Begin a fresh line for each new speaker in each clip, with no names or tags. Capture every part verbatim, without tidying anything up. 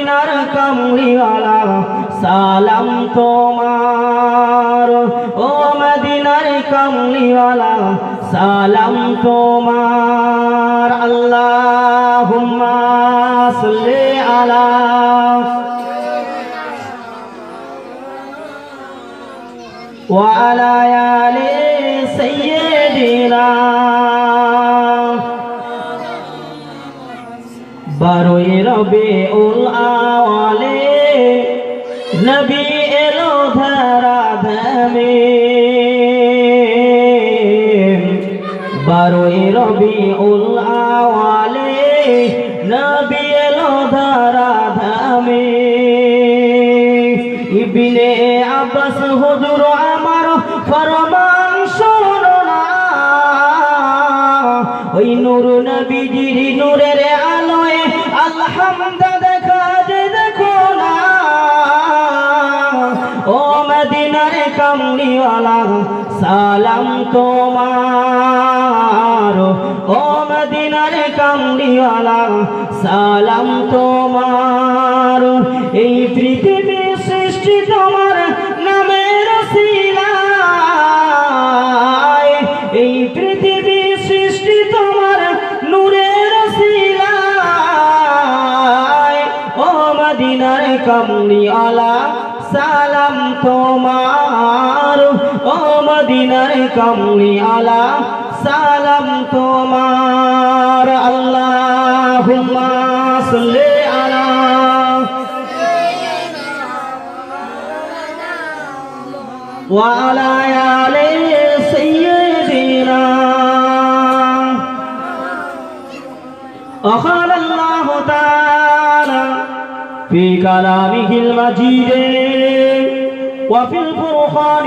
মদিনার কামলিওয়ালা সালাম তোমার ও মদিনার কামলিওয়ালা সালাম তোমার আল্লাহুম্মা সাল্লি আলা ওয়া আলা আলি সাইয়্যিদিনা বারোই রবিউল আওয়ালে নবী এলো ধরা ধামে বারোই রবিউল আওয়ালে নবী এলো ধরা ধামে ইবনে আব্বাস হুজুর আমার ফরমান শোনো না ওই নূর নবীজির নূরের আলোয় আলহামদ দেখা যে দেখো না ও মদিনার কামলিওয়ালা সালাম তোমার ও মদিনার কামলিওয়ালা সালাম তোমার এই পৃথিবী সৃষ্টি তোমার নামের ওসিলায় এই পৃথিবী সৃষ্টি তোমার নূরের ওসিলায় ও মদিনার কামলিওয়ালা সালাম তোমার ও মদিনার কামলিওয়ালা সালাম তোমার আল্লাহুম্মা সাল্লি আলা ওয়া আলা আলি সাইয়্যিদিনা وقال الله تعالى في كلامه المجيد وفي الفرقان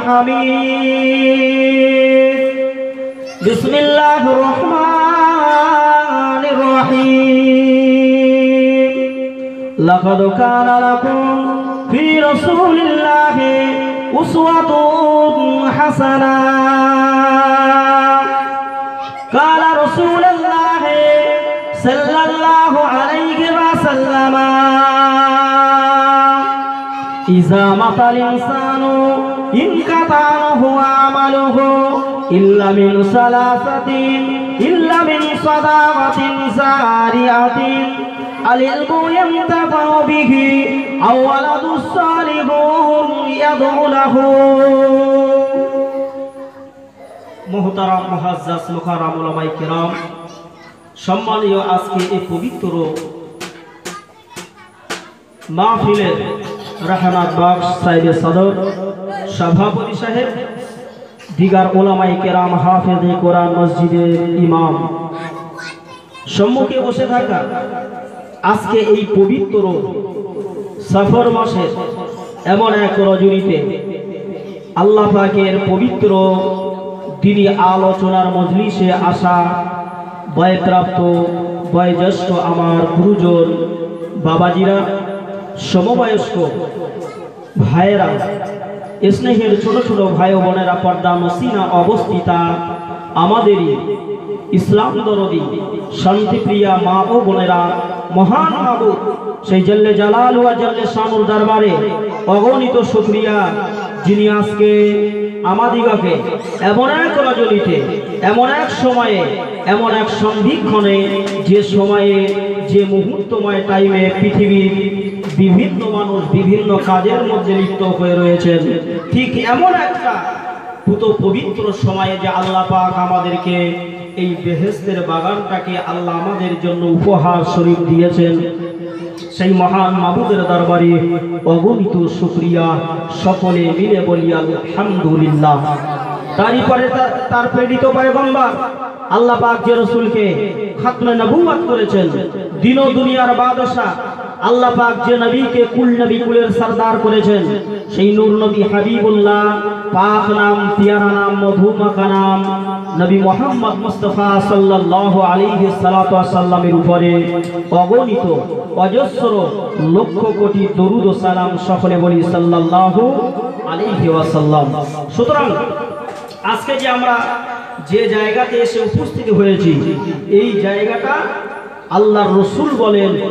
الحميد بسم الله الرحمن الرحيم لقد كان لكم في رسول الله أسوة حسنة قال رسول الله صلى الله عليه وسلم إذا مات الإنسان انقطع عنه عمله إلا من ثلاثة إلا من صدقة جارية العلم ينتفع به أو ولد صالح يدعو له محترم মুআজ্জাজ মুকাররম উলামায়ে কিরাম সম্মানীয় আজকে এই পবিত্র মাহফিলের রাহনাত বাক্স সাইদে সদর সভাপতি সাহেব দিগার উলামায়ে কেরাম হাফেজে কোরআন মসজিদের ইমাম সম্মুখে বসে থাকা আজকে এই পবিত্র সফর মাসের এমন এক রজনীতে আল্লাহ পাকের পবিত্র দিনী আলোচনার মজলিসে আসা বয়প্রাপ্ত বয়োজ্যেষ্ঠ আমার গুরুজন বাবাজিরা সমবয়স্ক ভাইয়েরা স্নেহের ছোট ছোট ভাই ও বোনেরা পর্দা নসিনা অবস্থিতা আমাদেরই ইসলাম দরদি শান্তিপ্রিয়া মা ও বোনেরা মহান মাবুদ সেই জল্লে জালাল ওয়া জল্লে শানুর দরবারে অগণিত শুকরিয়া যিনি আজকে আমাদিগকে এমন এক রজনীতে এমন এক সময়ে এমন এক সন্ধিক্ষণে যে সময়ে যে মুহূর্তময় টাইমে পৃথিবীর বিভিন্ন মানুষ বিভিন্ন কাজের মধ্যে লিপ্ত হয়ে রয়েছেন ঠিক এমন একটা পুত পবিত্র সময়ে যে আল্লাহ পাক আমাদেরকে এই বেহেশতের বাগানটাকে আল্লাহ আমাদের জন্য উপহার স্বরূপ দিয়েছেন সেই মহান মাবুদের দরবারে অগণিত শুকরিয়া সকলে মিলে বলি আলহামদুলিল্লাহ। তারই পরে তার প্রেরিত পয়গম্বর আল্লাহ পাক যে রাসূলকে খাতমে নবুয়ত করেছেন দিন ও দুনিয়ার বাদশা আল্লাহ পাক যে নবীকে কুল নবী কুলের সরদার করেছেন সেই নূর নবী হাবিবুল্লাহ পাক নাম পিয়ারা নাম মধুমাখা নাম নবী মুহাম্মদ মুস্তাফা সাল্লাল্লাহু আলাইহি সাল্লাতু ওয়াস সাল্লামের উপরে অগণিত অজস্র লক্ষ কোটি দরুদ ও সালাম সকলে বলি সাল্লাল্লাহু আলাইহি ওয়াসাল্লাম। সুতরাং আজকে যে আমরা যে জায়গাতে এসে উপস্থিত হয়েছি এই জায়গাটা আল্লাহর রাসূল বলেন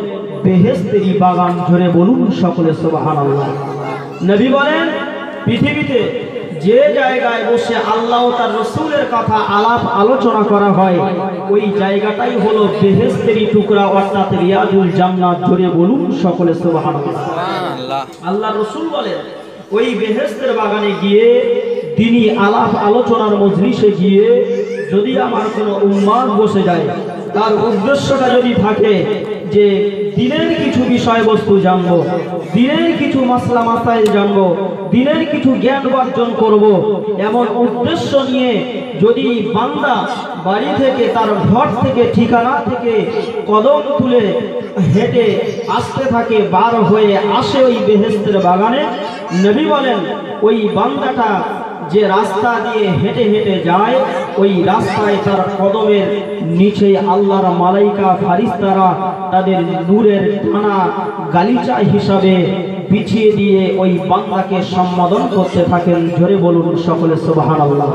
বেহেশতেরই বাগান। জোরে বলুন সকলে সুবহানাল্লাহ। নবী বলেন পৃথিবীতে যে জায়গায় বসে আল্লাহ ও তার রাসূলের কথা আলাপ আলোচনা করা হয় ওই জায়গাটাই হলো বেহেশতেরই টুকরা অর্থাৎ রিয়াজুল জান্নাত। জোরে বলুন সকলে সুবহানাল্লাহ। আল্লাহ রাসূল বলেন ওই বেহেশতের বাগানে গিয়ে দিনই আলাপ আলোচনার মজলিসে গিয়ে যদি আমার কোনো উম্মাত বসে যায় তার উদ্দেশ্যটা যদি থাকে যে দিনের কিছু বিষয়বস্তু জানবো, দিনের কিছু মাসলা মাসাইল জানবো, দিনের কিছু জ্ঞান অর্জন করব, এমন উদ্দেশ্য নিয়ে যদি বান্দা বাড়ি থেকে তার ঘর থেকে ঠিকানা থেকে কদম তুলে হেঁটে আসতে থাকে, বার হয়ে আসে ওই বেহেশতের বাগানে, নবী বলেন ওই বান্দাটা যে রাস্তা দিয়ে হেঁটে হেঁটে যায় ওই রাস্তায় তার কদমের নিচে আল্লাহর মালাইকা ফারিস্তারা তাদের নূরের টানা গালিচা হিসাবে বিছিয়ে দিয়ে ওই বান্দাকে সম্বোধন করতে থাকেন। জোরে বলুন সকলে সুবহানাল্লাহ।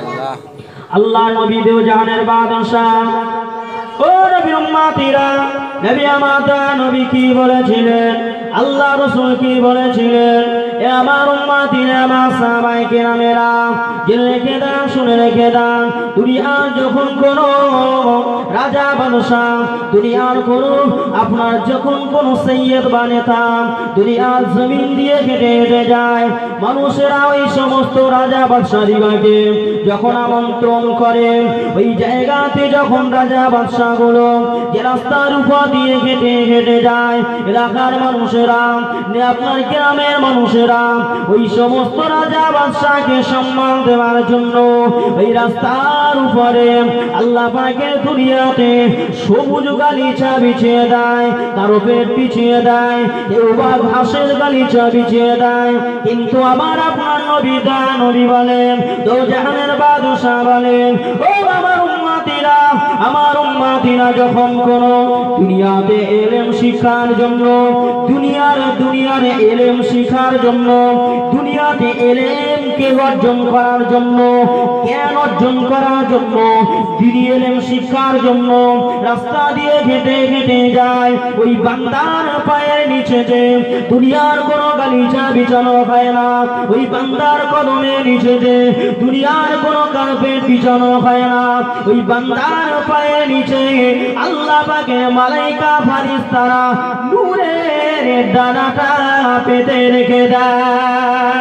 আল্লাহ নবী দেও জাহানের বাদশাহ, ও নবী উম্মতিরা, নবী আমাদের নবী কি বলেছিলেন, আল্লাহ রাসূল কি বলেছিলেন, এ আমার উম্মতিরা, আমার সাহাবায়ে কেরামেরা, জেনে রেখে দাও, শুনে রেখে দাও, দুনিয়ার যখন কোন রাজা বাদশাহ, দুনিয়ার কোন আপনার যখন কোন সৈয়দ বা নেতা দুনিয়ার জমিন দিয়ে হেঁটে হেঁটে যায়, মানুষেরা ওই সমস্ত রাজা বাদশাহদিগকে যখন আমন্ত্রণ করে ওই জায়গাতে, যখন রাজা বাদশাহগুলো যে রাস্তার উপর দিয়ে হেঁটে হেঁটে যায়, এলাকার মানুষেরা, আপনার গ্রামের মানুষেরা ওই সমস্ত রাজা বাদশাহকে সম্মান দেওয়ার জন্য ওই রাস্তার উপরে আল্লাহ পাকের দুনিয়াতে সবুজ গালিচা বিছিয়ে দেয়, কারো পেট বিছিয়ে দেয়, কেউ বা ঘাসের গালিচা বিছিয়ে দেয়। কিন্তু আমার আপনার নবী দা নবী বলেন, তো জাহানের বাদশাহ বলেন, ও আমার উম্মতিরা, আমার উম্মতিরা যখন কোন দুনিয়াতে এলেম শিক্ষার জন্য, দুনিয়ার দুনিয়ার এলেম শিক্ষার জন্য, দুনিয়াতে এলেমকে অর্জন করার জন্য, জ্ঞান অর্জন করার জন্য, দিনী এলেম শিক্ষার জন্য রাস্তা দিয়ে হেঁটে হেঁটে যায়, ওই বান্দার পায়ের নিচে যে দুনিয়ার কোন গালিচা বিছানো হয় না, ওই বান্দার কদমের নিচে যে দুনিয়ার কোন কার্পেট বিছানো হয় না, ওই বান্দার পায়ের নিচে আল্লাহ পাকের মালাইকা ফারিস্তারা নূরের ডানাটা পেতে রেখে দেয়।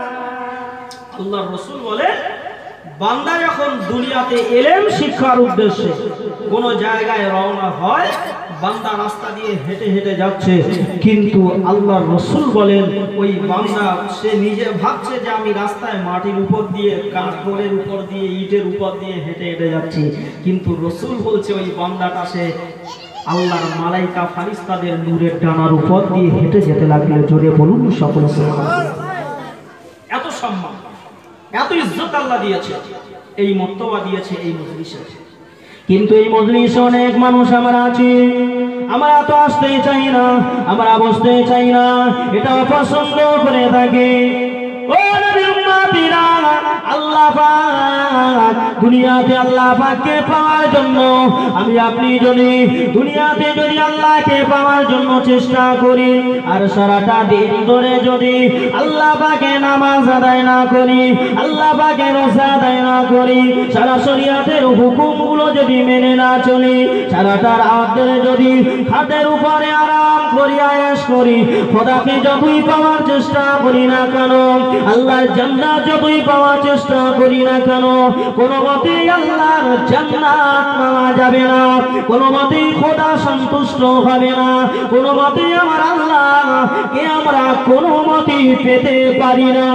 আল্লাহর রাসূল বলে বান্দা যখন দুনিয়াতে এলেম শিক্ষার উদ্দেশ্যে কোন জায়গায় রওনা হয়, বান্দা রাস্তা দিয়ে হেঁটে হেঁটে যাচ্ছে, কিন্তু আল্লাহর রাসূল বলেন ওই বান্দা সে নিজে ভাবছে যে আমি রাস্তায় মাটির উপর দিয়ে, কাঠের উপর দিয়ে, ইটের উপর দিয়ে হেঁটে হেঁটে যাচ্ছি, কিন্তু রাসূল বলছে ওই বান্দাটা সে আল্লাহর মালাইকা ফারিস্তাদের নূরের ডানার উপর দিয়ে হেঁটে যেতে লাগলো। জোরে বলুন সকলে সুবহানাল্লাহ। এত সম্মান, এত ইজ্জত আল্লাহ দিয়েছে, এই মর্তবা দিয়েছে এই মজলিসে। কিন্তু এই মজলিসে অনেক মানুষ আমরা আছি, আমরা এত আসতে চাই না, আমরা বসতে চাই না, এটা অপছন্দ করে থাকি। ও নবী উম্মতিরা, আল্লাহ পাক দুনিয়াতে আল্লাহ পাককে পাওয়ার জন্য আমি আপনি যদি দুনিয়াতে যদি আল্লাহকে পাওয়ার জন্য চেষ্টা করি আর সারাটা দিন ধরে যদি আল্লাহ পাকে নামাজ আদায় না করি, আল্লাহ পাকে রোজা আদায় না করি, সারা শরীয়তের হুকুমগুলো যদি মেনে না চলি, সারাটা রাত ধরে যদি খাটের উপরে আরাম করি, আয়েশ করি, খোদাকে যতই পাওয়ার চেষ্টা করি না কেন, আল্লাহর জান্নাত যতই পাওয়ার চেষ্টা করি না কেন, কোনো মতেই আল্লাহর জান্নাত পাওয়া যাবে না, কোনো মতেই খোদা সন্তুষ্ট হবে না, কোনো মতেই আমার আল্লাহকে আমরা কোনো মতেই পেতে পারি না।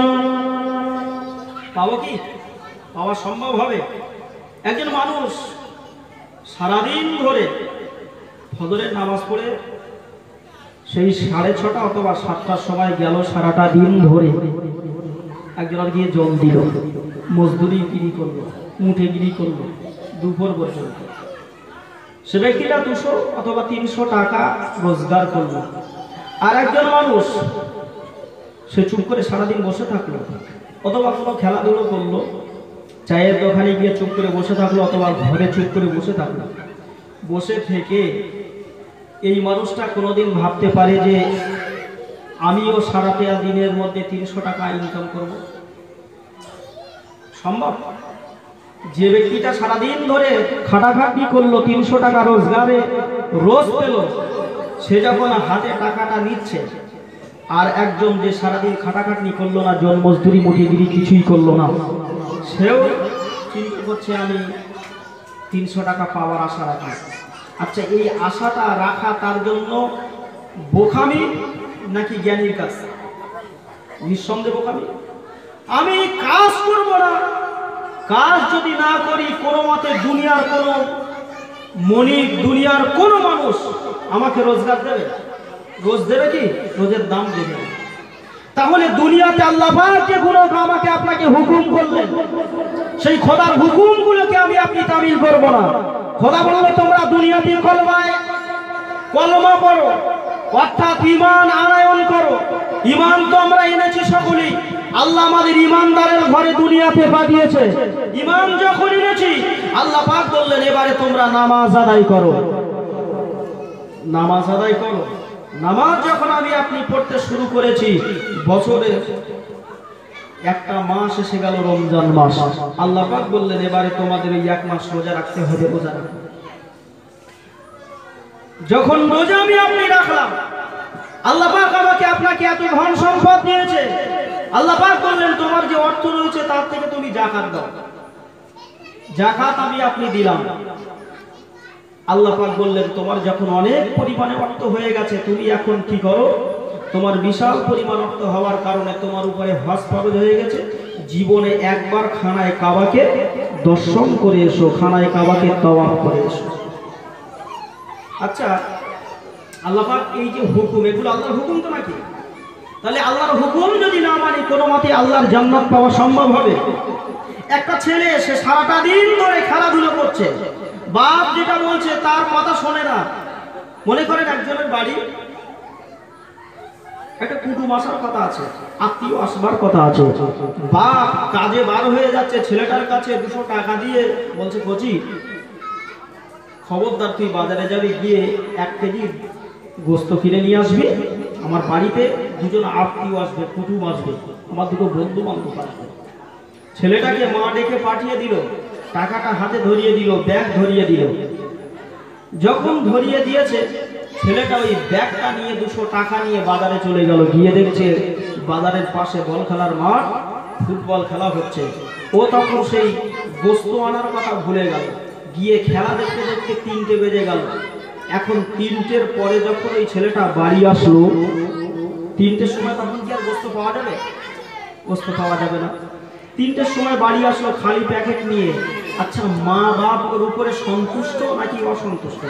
পাবো কি? পাওয়া সম্ভব হবে? একজন মানুষ সারাদিন ধরে ফজরের নামাজ পড়ে সেই সাড়ে ছটা অথবা সাতটার সময় গেল, সারাটা দিন ধরে একজন গিয়ে জল দিল, মজদুরি গিরি করলো, উঠে গিরি করলো দুপুর পর্যন্ত, সে ব্যক্তিটা দুশো অথবা তিনশো টাকা রোজগার করলো। আর একজন মানুষ সে চুপ করে সারাদিন বসে থাকলো, অথবা কোনো খেলাধুলো করলো, চায়ের দোকানে গিয়ে চুপ করে বসে থাকলো, অথবা ঘরে চুপ করে বসে থাকলো। বসে থেকে এই মানুষটা কোনোদিন ভাবতে পারে যে আমিও সারাটা দিনের মধ্যে তিনশো টাকা ইনকাম করব? সম্ভব? যে ব্যক্তিটা সারাদিন ধরে খাটাখাটি করলো, তিনশো টাকা রোজগারে রোজ পেল, সে যখন হাতে টাকাটা নিচ্ছে, আর একজন যে সারাদিন খাটাখাটনি করলো না, জন মজদুরি মুটিগিরি কিছুই করলো না, সেও চিন্তা করছে আমি তিনশো টাকা পাওয়ার আশা রাখি। আচ্ছা, এই আশাটা রাখা তার জন্য বোকামি নাকি জ্ঞানীর কাজ? নিঃসন্দেহে বোকামি। আমি কাজ করব না, কাজ যদি না করি কোনো মতে দুনিয়ার কোনো মনিক, দুনিয়ার কোনো মানুষ আমাকে রোজগার দেবে? রোজ দেবে কি? রোজের দাম দেবে। তাহলে দুনিয়াতে আল্লাহ পাক যে গুলো আমাকে আপনাকে হুকুম করলেন, সেই খোদার হুকুমগুলোকে আমি আপনি তামিল করব না। খোদা বললো তোমরা দুনিয়াতে কলমায় কলমা পড়ো, অর্থাৎ ঈমান আনয়ন করো। ঈমান তো আমরা এনেছি সকলেই, আল্লাহ আমাদের ঈমানদারের ঘরে দুনিয়াতে পাঠিয়েছে। ঈমান যখন এনেছি, আল্লাহ পাক বললেন এবারে তোমরা নামাজ আদায় করো, নামাজ আদায় করো। নামাজ যখন আমি আপনি পড়তে শুরু করেছি, বছরে একটা মাস এসে গেল, রমজান মাস। আল্লাহ পাক বললেন এবারে তোমাদের এই এক মাস রোজা রাখতে হবে, রোজা রাখো। যখন রোজা আমি আপনি রাখলাম, আল্লাহ পাক আমাকে আপনাকে এত ধন সম্পদ দিয়েছে, আল্লাহ পাক বললেন তোমার যে অর্থ রয়েছে তার থেকে তুমি যাকাত দাও। যাকাত আমি আপনি দিলাম। আল্লাহ পাক বললেন তোমার যখন অনেক পরিমাণে অর্থ হয়ে গেছে, তুমি এখন কি করো? তোমার বিশাল পরিমাণ অর্থ হওয়ার কারণে তোমার উপরে হজ ফরজ হয়ে গেছে, জীবনে একবার খানায় কাবাকে দর্শন করে এসো, খানায় কাবাকে তাওয়াফ করে এসো। আচ্ছা, আল্লাহ পাক এই যে হুকুম, এগুলো আল্লাহর হুকুম তো নাকি? তাহলে আল্লাহর হুকুম যদি না মানি, কোনো মতে আল্লাহর জান্নাত পাওয়া সম্ভব হবে? একটা ছেলে সে সারাটা দিন ধরে খেলাধুলো করছে, বাপ যেটা বলছে তার কথা শোনে না। মনে করেন একজনের বাড়ি একটা কুটুম আসার কথা আছে, আত্মীয় আসবার কথা আছে, বাপ কাজে বার হয়ে যাচ্ছে, ছেলেটার কাছে দুশো টাকা দিয়ে বলছে কচি খবরদার তুই বাজারে যাবি, গিয়ে এক কেজি গোস্ত কিনে নিয়ে আসবি, আমার বাড়িতে দুজন আত্মীয় আসবে, কুটুম আসবে, আমার দুটো বন্ধু বান্ধব আসবে। ছেলেটাকে মা ডেকে পাঠিয়ে দিল, টাকাটা হাতে ধরিয়ে দিল, ব্যাগ ধরিয়ে দিল। যখন ধরিয়ে দিয়েছে, ছেলেটা ওই ব্যাগটা নিয়ে দুশো টাকা নিয়ে বাজারে চলে গেল। গিয়ে দেখছে বাজারের পাশে বল খেলার মাঠ, ফুটবল খেলা হচ্ছে। ও তখন সেই গোস্ত আনার কথা ভুলে গেল। গিয়ে খেলা দেখতে দেখতে তিনটে বেজে গেল। এখন তিনটের পরে যখন ওই ছেলেটা বাড়ি আসলো, তিনটের সময় তখন কি আর গোস্ত পাওয়া যাবে? গোস্ত পাওয়া যাবে না। তিনটের সময় বাড়ি আসলো খালি প্যাকেট নিয়ে। আচ্ছা, মা বাপ ওর উপরে সন্তুষ্ট নাকি অসন্তুষ্ট?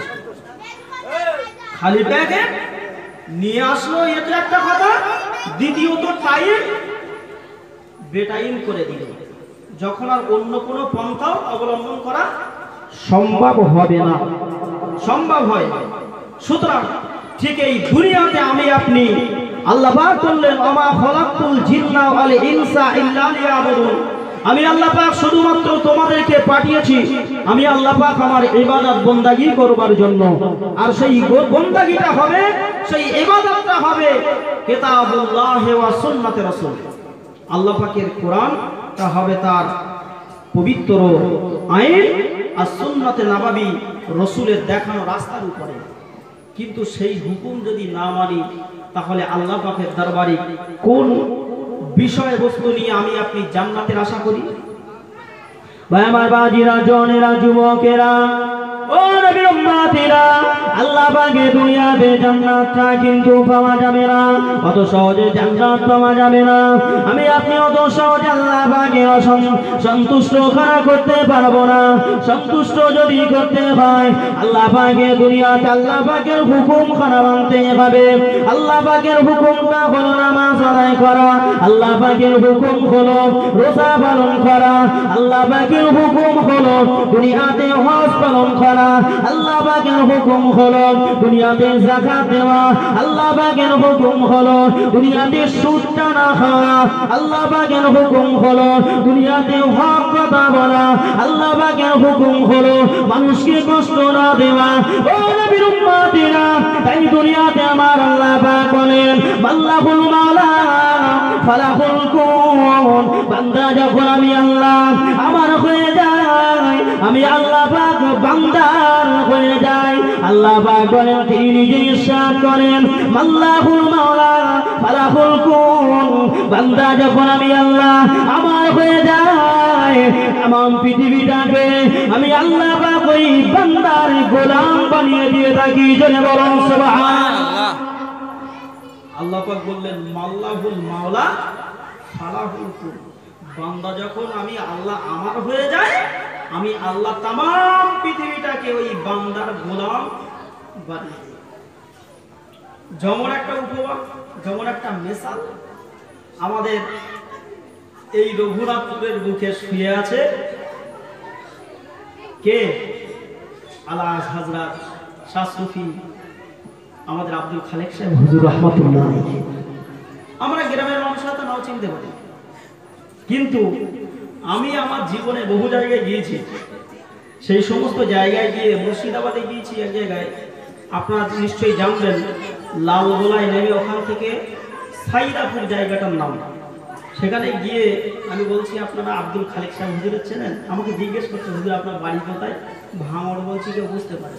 খালি প্যাকেট নিয়ে আসলো, এটা একটা কথা। দ্বিতীয়ত টাইম বেটাইম করে দিল, যখন আর অন্য কোনো পন্থাও অবলম্বন করা সম্ভব হবে না, সম্ভব হয়। সুতরাং ঠিক এই দুনিয়াতে আমি আপনি, আল্লাহ পাক বললেন আমা খলাকতুল জিন্না ওয়াল ইনসা ইল্লা লিয়াবুদুন, আমি আল্লাহ পাক শুধুমাত্র তোমাদেরকে পাঠিয়েছি আমি আল্লাহ পাক আমার ইবাদত বন্দেগী করবার জন্য। আর সেই বন্দেগীটা হবে, সেই ইবাদতটা হবে কিতাবুল্লাহ ওয়া সুন্নাতে রাসূল, আল্লাহ পাকের কোরআনটা হবে তার পবিত্র আইন, আর সুন্নাতে নববী রাসূলের দেখানো রাস্তার উপরে। কিন্তু সেই হুকুম যদি না মানি, তাহলে আল্লাহ পাকের দরবারে কোন বিষয়বস্তু নিয়ে আমি আপনি জান্নাতের আশা করি? ভাই আমার বাজিরা, জনেরা, যুবকেরা, ও নবীর উম্মতিরা, আল্লাহ পাকে দুনিয়াতে জান্নাতটা কিন্তু পাওয়া যাবে না, অত সহজে জান্নাত পাওয়া যাবে না। আমি আপনি অত সহজে আল্লাহ পাকে সন্তুষ্ট করা করতে পারবো না। সন্তুষ্ট যদি করতে হয়, আল্লাহ পাকে দুনিয়াতে আল্লাহ পাকের হুকুম খানা মানতে হবে। আল্লাহ পাকের হুকুমটা হলো নামাজ আদায় করা, আল্লাহ পাকের হুকুম হলো রোজা পালন করা, আল্লাহ পাকের হুকুম হলো দুনিয়াতে হজ পালন করা, আল্লাহ পাকের হুকুম হলো হলো দুনিয়াতে যাকাত দেওয়া, আল্লাহ পাকের হুকুম হলো দুনিয়াতে সুদ টানা খাওয়া, আল্লাহ পাকের হুকুম হলো দুনিয়াতে হক কথা বলা, আল্লাহ পাকের হুকুম হলো মানুষকে কষ্ট না দেওয়া। ও নবীর উম্মতিরা, তাই দুনিয়াতে আমার আল্লাহ পাক বলেন আল্লাহুল মাওলা ফালাহুল কুন, বান্দা যখন আমি আল্লাহ আমার হয়ে যায়, আমি আল্লাহ পাক বান্দার হয়ে যাই। আল্লাহ পাক বলেন, তিনি নিজে ইরশাদ করেন আল্লাহুল মাওলা ফালাহুল কুন, বান্দা যখন আমি আল্লাহ আমার হয়ে যায়, আমার পৃথিবীটাকে আমি আল্লাহ পাক ওই বান্দার গোলাম বানিয়ে দিয়ে থাকি। জনে বলুন সুবহানাল্লাহ। আল্লাহ পাক বললেন আল্লাহুল মাওলা ফালাহুল কুন, বান্দা যখন আমি আল্লাহ আমার হয়ে যায়, আমি আল্লাহ তামাম পৃথিবীটাকে ওই বান্দার গোলাম বানিয়ে দিই। যেমন একটা উপমা, যেমন একটা মিসাল, আমাদের এই রঘুনাথপুরের বুকে শুয়ে আছে কে? আলা হযরত শাহ সুফি আমাদের আব্দুল খালেক সাহেব হুজুর রাহমাতুল্লাহ আলাইহি। আমরা গ্রামের মানুষরা তো নাও চিনতে পারি, কিন্তু আমি আমার জীবনে বহু জায়গায় গিয়েছি। সেই সমস্ত জায়গায় গিয়ে মুর্শিদাবাদে গিয়েছি এক জায়গায়, আপনারা নিশ্চয়ই জানবেন, লালগোলায় নেমে ওখান থেকে সাইদাপুর জায়গাটার নাম। সেখানে গিয়ে আমি বলছি আপনারা আব্দুল খালেক সাহেব হুজুরের চেনেন? আমাকে জিজ্ঞেস করছে হুজুর আপনার বাড়ি কোথায়? ভাঙড় বলছি, কেউ বুঝতে পারে।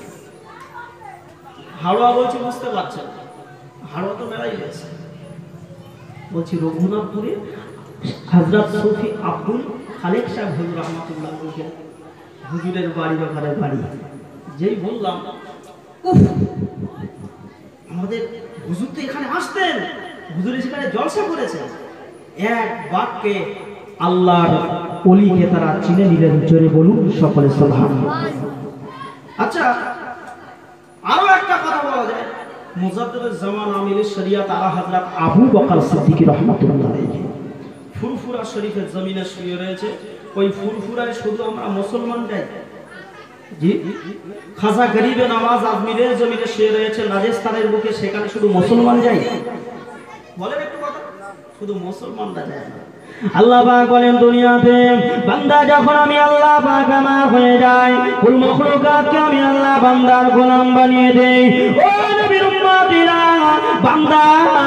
হাড়োয়া বলছি, বুঝতে পারছেন? হাড়োয়া তো মেলাই রয়েছে। বলছি রঘুনাথপুরে হযরত সুফি আব্দুল খালেক সাহেব হুজুর রাহমাতুল্লাহ আলাইহি হুজুরের বাড়ির ওখানে বাড়ি। যেই বললাম উফ, আমাদের হুজুর তো এখানে আসতেন, হুজুর সেখানে জলসা করেছেন। এক বাক্যে আল্লাহর ওলিকে তারা চিনে নিলেন। জোরে বলুন সকলে সুবহানাল্লাহ। আচ্ছা, আরো একটা কথা বলা যায়, মুজাদ্দিদুজ জামান আমিলুশ শরিয়াত আলা হযরত আবু বকর সিদ্দিক রাহমাতুল্লাহ আলাইহি ফুরফুরা শরীফের জমিনে শুয়ে রয়েছে। ওই ফুরফুরায় শুধু আমরা মুসলমান যাই? জি। খাজা গরিবে নামাজ আজমিরের জমিনে শুয়ে রয়েছে রাজস্থানের বুকে, সেখানে শুধু মুসলমান যাই? বলেন একটু কথা, শুধু মুসলমানরা যায় না। আল্লাহ পাক বলেন দুনিয়াতে বান্দা যখন আমি আল্লাহ পাক আমার হয়ে যায়, কুল মাখলুকাতকে আমি আল্লাহ বান্দার গোলাম বানিয়ে দেই। ও নবীর উম্মতিরা, বান্দা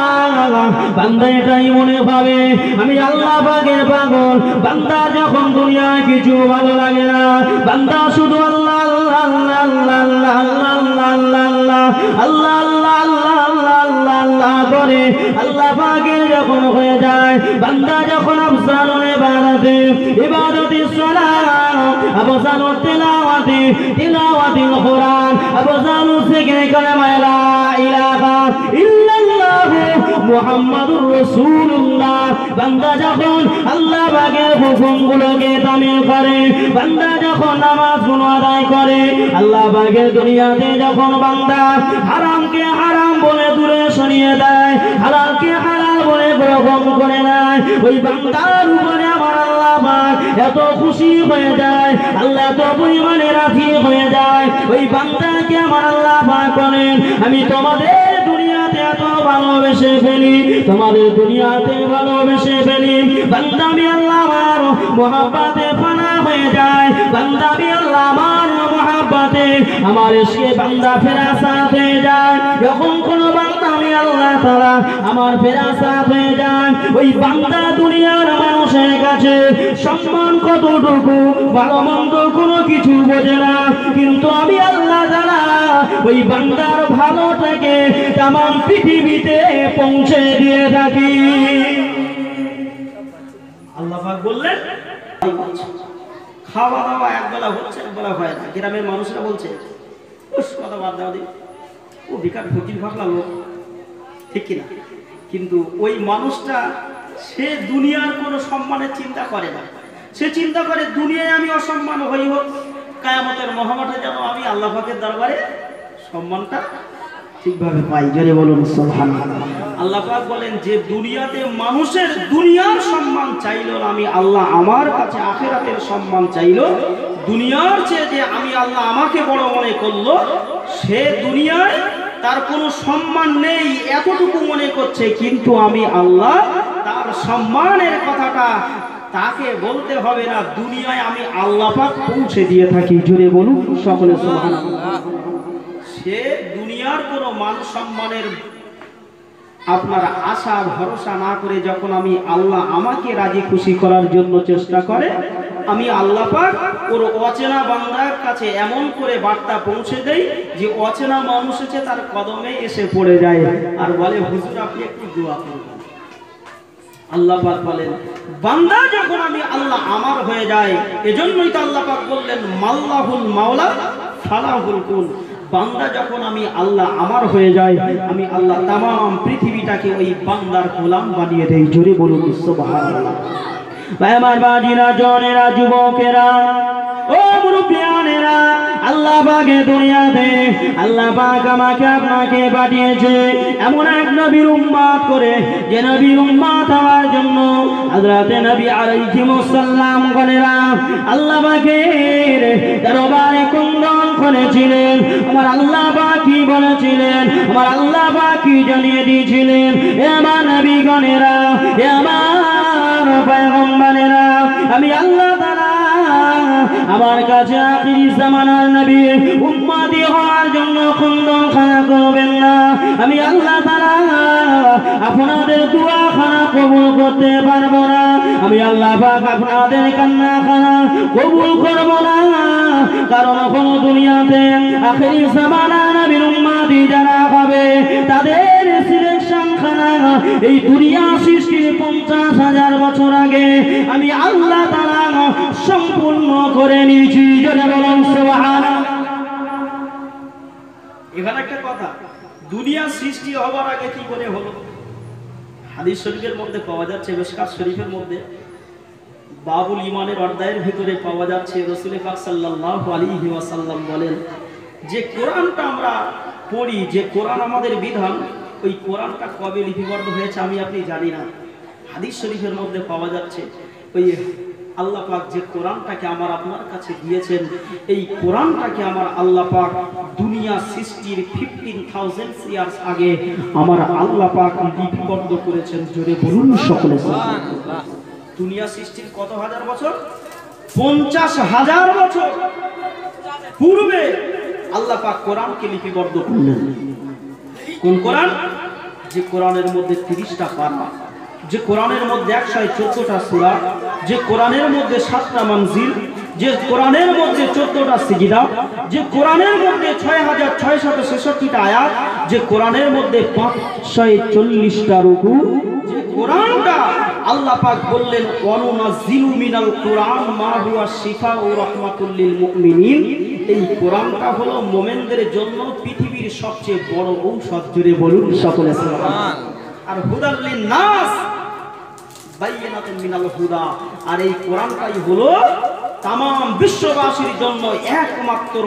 বান্দা এটাই মনে ভাবে আমি আল্লাহ পাকের পাগল। বান্দা যখন দুনিয়ায় কিছু ভালো লাগে না, বান্দা শুধু আল্লাহ আল্লাহ আল্লাহ আল্লাহ আল্লাহ আল্লাহ আল্লাহ আল্লাহ আল্লাহ আল্লাহ আল্লাহ আল্লাহ করে। আল্লাহ পাকের যখন হয়ে যায়, বান্দা যখন আফসানুল ইবাদতে ইবাদতি সালাত আফসানু তিলাওয়াতি তিলাওয়াতিল কুরআন আফসানু যিকরি কালামা লা ইলাহা ইল্লাল্লাহ মুহাম্মাদুর রাসূলুল্লাহ। বান্দা যখন আল্লাহ পাকের হুকুমগুলোকে তামিল করে, বান্দা যখন নামাজগুলো আদায় করে, আল্লাহ পাকের দুনিয়াতে যখন বান্দা হারামকে হারাম বলে দূরে সরিয়ে দেয়, হালালকে হালাল বলে গ্রহণ করে নেয়, ওই বান্দার উপরে আমার আল্লাহ পাক এত খুশি হয়ে যায়, আল্লাহ এত পরিমাণে রাজি হয়ে যায়। ওই বান্দাকে আমার আল্লাহ পাক বলেন আমি তোমাদের দুনিয়াতে এত ভালোবেসে ফেলি, তোমাদের দুনিয়াতে ভালোবেসে ফেলি। বান্দা আমি আল্লাহ আমার মহব্বতে ফানা হয়ে যায়, বান্দা আমি আল্লাহ আমার মহব্বতে আমার এসে বান্দা ফেরাসাত হয়ে যায়। যখন কোনো বান্দা আমি আল্লাহ তাআলা আমার ফেরাসাত হয়ে যায়, ওই বান্দা দুনিয়ার মানুষের কাছে সম্মান কতটুকু ভালো মন্দ কোনো কিছু বোঝে না, কিন্তু আমি আল্লাহ তাআলা ওই বান্দার ভালোটাকে তামাম পৃথিবীতে পৌঁছে দিয়ে থাকি। আল্লাহ পাক বললেন খাওয়া দাওয়া একবেলা হচ্ছে একবেলা হয় না। গ্রামের মানুষরা বলছে কথা বাদ দাও দিন, ও বেকার ফকির ভাবলা লোক, ঠিক কিনা? কিন্তু ওই মানুষটা সে দুনিয়ার কোনো সম্মানের চিন্তা করে না, সে চিন্তা করে দুনিয়ায় আমি অসম্মান হই হোক, কিয়ামতের মহামাঠে যেন আমি আল্লাহ পাকের দরবারে সম্মানটা ঠিকভাবে পাই। জোরে বলুন সুবহানাল্লাহ। আল্লাহ পাক বলেন যে দুনিয়াতে মানুষের দুনিয়ার সম্মান চাইলো, আমি আল্লাহ আমার কাছে আখিরাতের সম্মান চাইলো। দুনিয়ার চেয়ে যে আমি আল্লাহ আমাকে বড় মনে করলো, সে দুনিয়ায় তার কোনো সম্মান নেই এতটুকু মনে করছে, কিন্তু আমি আল্লাহ তার সম্মানের কথাটা তাকে বলতে হবে না, দুনিয়ায় আমি আল্লাহ পাক পৌঁছে দিয়ে থাকি। জুড়ে বলুন সকলে সুবহানাল্লাহ। সে দুনিয়ার কোনো মান সম্মানের আপনার আশা ভরসা না করে যখন আমি আল্লাহ আমাকে রাজি খুশি করার জন্য চেষ্টা করে, আমি আল্লাহ পাক ওর অচেনা বান্দার কাছে এমন করে বার্তা পৌঁছে দেই যে অচেনা মানুষ এসে তার কদমে এসে পড়ে যায় আর বলে, হুজুর আপনি একটু দোয়া করুন। আল্লাহ পাক বলেন, বান্দা যখন আমি আল্লাহ আমার হয়ে যায়, এজন্যই তো আল্লাহ পাক বললেন মাল্লাহুল মাওলা ফালাহুল কুল। বান্দা যখন আমি আল্লাহ আমার হয়ে যায়, আমি আল্লাহ তামাম পৃথিবীটাকে ওই বান্দার গোলাম বানিয়ে দেই। জোরে বলুন সুবহানাল্লাহ। ভাই আমার বাজিরা, জনেরা, যুবকেরা, ও মুরব্বিয়ানেরা, আল্লাহ পাকে দুনিয়াতে আল্লাহ পাক আমাকে আপনাকে পাঠিয়েছে এমন এক নবীর উম্মত করে, যে নবীর উম্মত হওয়ার জন্য হযরতে নবী আলাইহিস সালাম গণেরা আল্লাহ পাকের দরবারে কুন্দন করেছিলেন। আমার আল্লাহ পাক কি বলেছিলেন, আমার আল্লাহ পাক কি জানিয়ে দিয়েছিলেন, হে আমার নবী গণেরা, হে আমার পয়গম্বরেরা, আমি আল্লাহ তাআলা আমার কাছে আখিরি জামানার নবী উম্মতি হওয়ার জন্য কুন্দন খানা করবেন না। আমি আল্লাহ তাআলা আপনাদের দোয়া খানা কবুল করতে পারবো না। আমি আল্লাহ পাক আপনাদের কান্না খানা কবুল করব না, কারণ কোন দুনিয়াতে আখিরি জামানার নবীর উম্মতি যারা হবে তাদের সিলেকশন খানা এই দুনিয়া সৃষ্টির পঞ্চাশ হাজার বছর আগে আমি আল্লাহ তাআলা সম্পূর্ণ করে নিয়েছি। জোরে বলুন সুবহানাল্লাহ। এখানে একটা কথা, দুনিয়া সৃষ্টি হবার আগে কি করে হলো? হাদিস শরীফের মধ্যে পাওয়া যাচ্ছে, মিশকাত শরীফের মধ্যে বাবুল ইমানের অধ্যায়ের ভিতরে পাওয়া যাচ্ছে, রাসূল পাক সাল্লাল্লাহু আলাইহি ওয়াসাল্লাম বলেন যে কোরআনটা আমরা পড়ি, যে কোরআন আমাদের বিধান, ওই কোরআনটা কবে লিপিবদ্ধ হয়েছে আমি আপনি জানি না। হাদিস শরীফের মধ্যে পাওয়া যাচ্ছে ওই আল্লাহ পাক যে কোরআনটাকে আমার আপনার কাছে দিয়েছেন, এই কোরআনটাকে আমার আল্লাহ পাক দুনিয়া সৃষ্টির ফিফটিন থাউজেন্ড ইয়ার্স আগে আমার আল্লাহ পাক লিপিবদ্ধ করেছেন। জোরে বলুন সকলে সুবহানাল্লাহ। দুনিয়া সৃষ্টির কত হাজার বছর? পঞ্চাশ হাজার বছর পূর্বে আল্লাহ পাক কোরআনকে লিপিবদ্ধ করলেন। কোন কোরআন? যে কোরআনের মধ্যে তিরিশটা পারা, যে কোরআনের মধ্যে একশো চোদ্দটা সূরা, যে কোরআনের মধ্যে সাতটা মানজিল, যে কোরআনের মধ্যে চোদ্দটা সিজদা, যে কোরআনের মধ্যে ছয় হাজার ছয়শত ছেষট্টিটা আয়াত, যে কোরআনের মধ্যে পাঁচশো চল্লিশটা রুকু, যে কোরআনটা আল্লাহ পাক বললেন ওয়ানুনাজ্জিলু মিনাল কোরআন মা হুয়া শিফাউ রাহমাতুল লিল মুমিনিন। এই কোরআনটা হলো মুমিনদের জন্য পৃথিবীর সবচেয়ে বড় ঔষধ। জুড়ে বলুন সকলে সুবহানাল্লাহ। আর হুদাল লিন-নাস বাইয়িনাতুন মিনাল হুদা, আর এই কোরআনটাই হলো तमाम বিশ্ববাসীর জন্য একমাত্র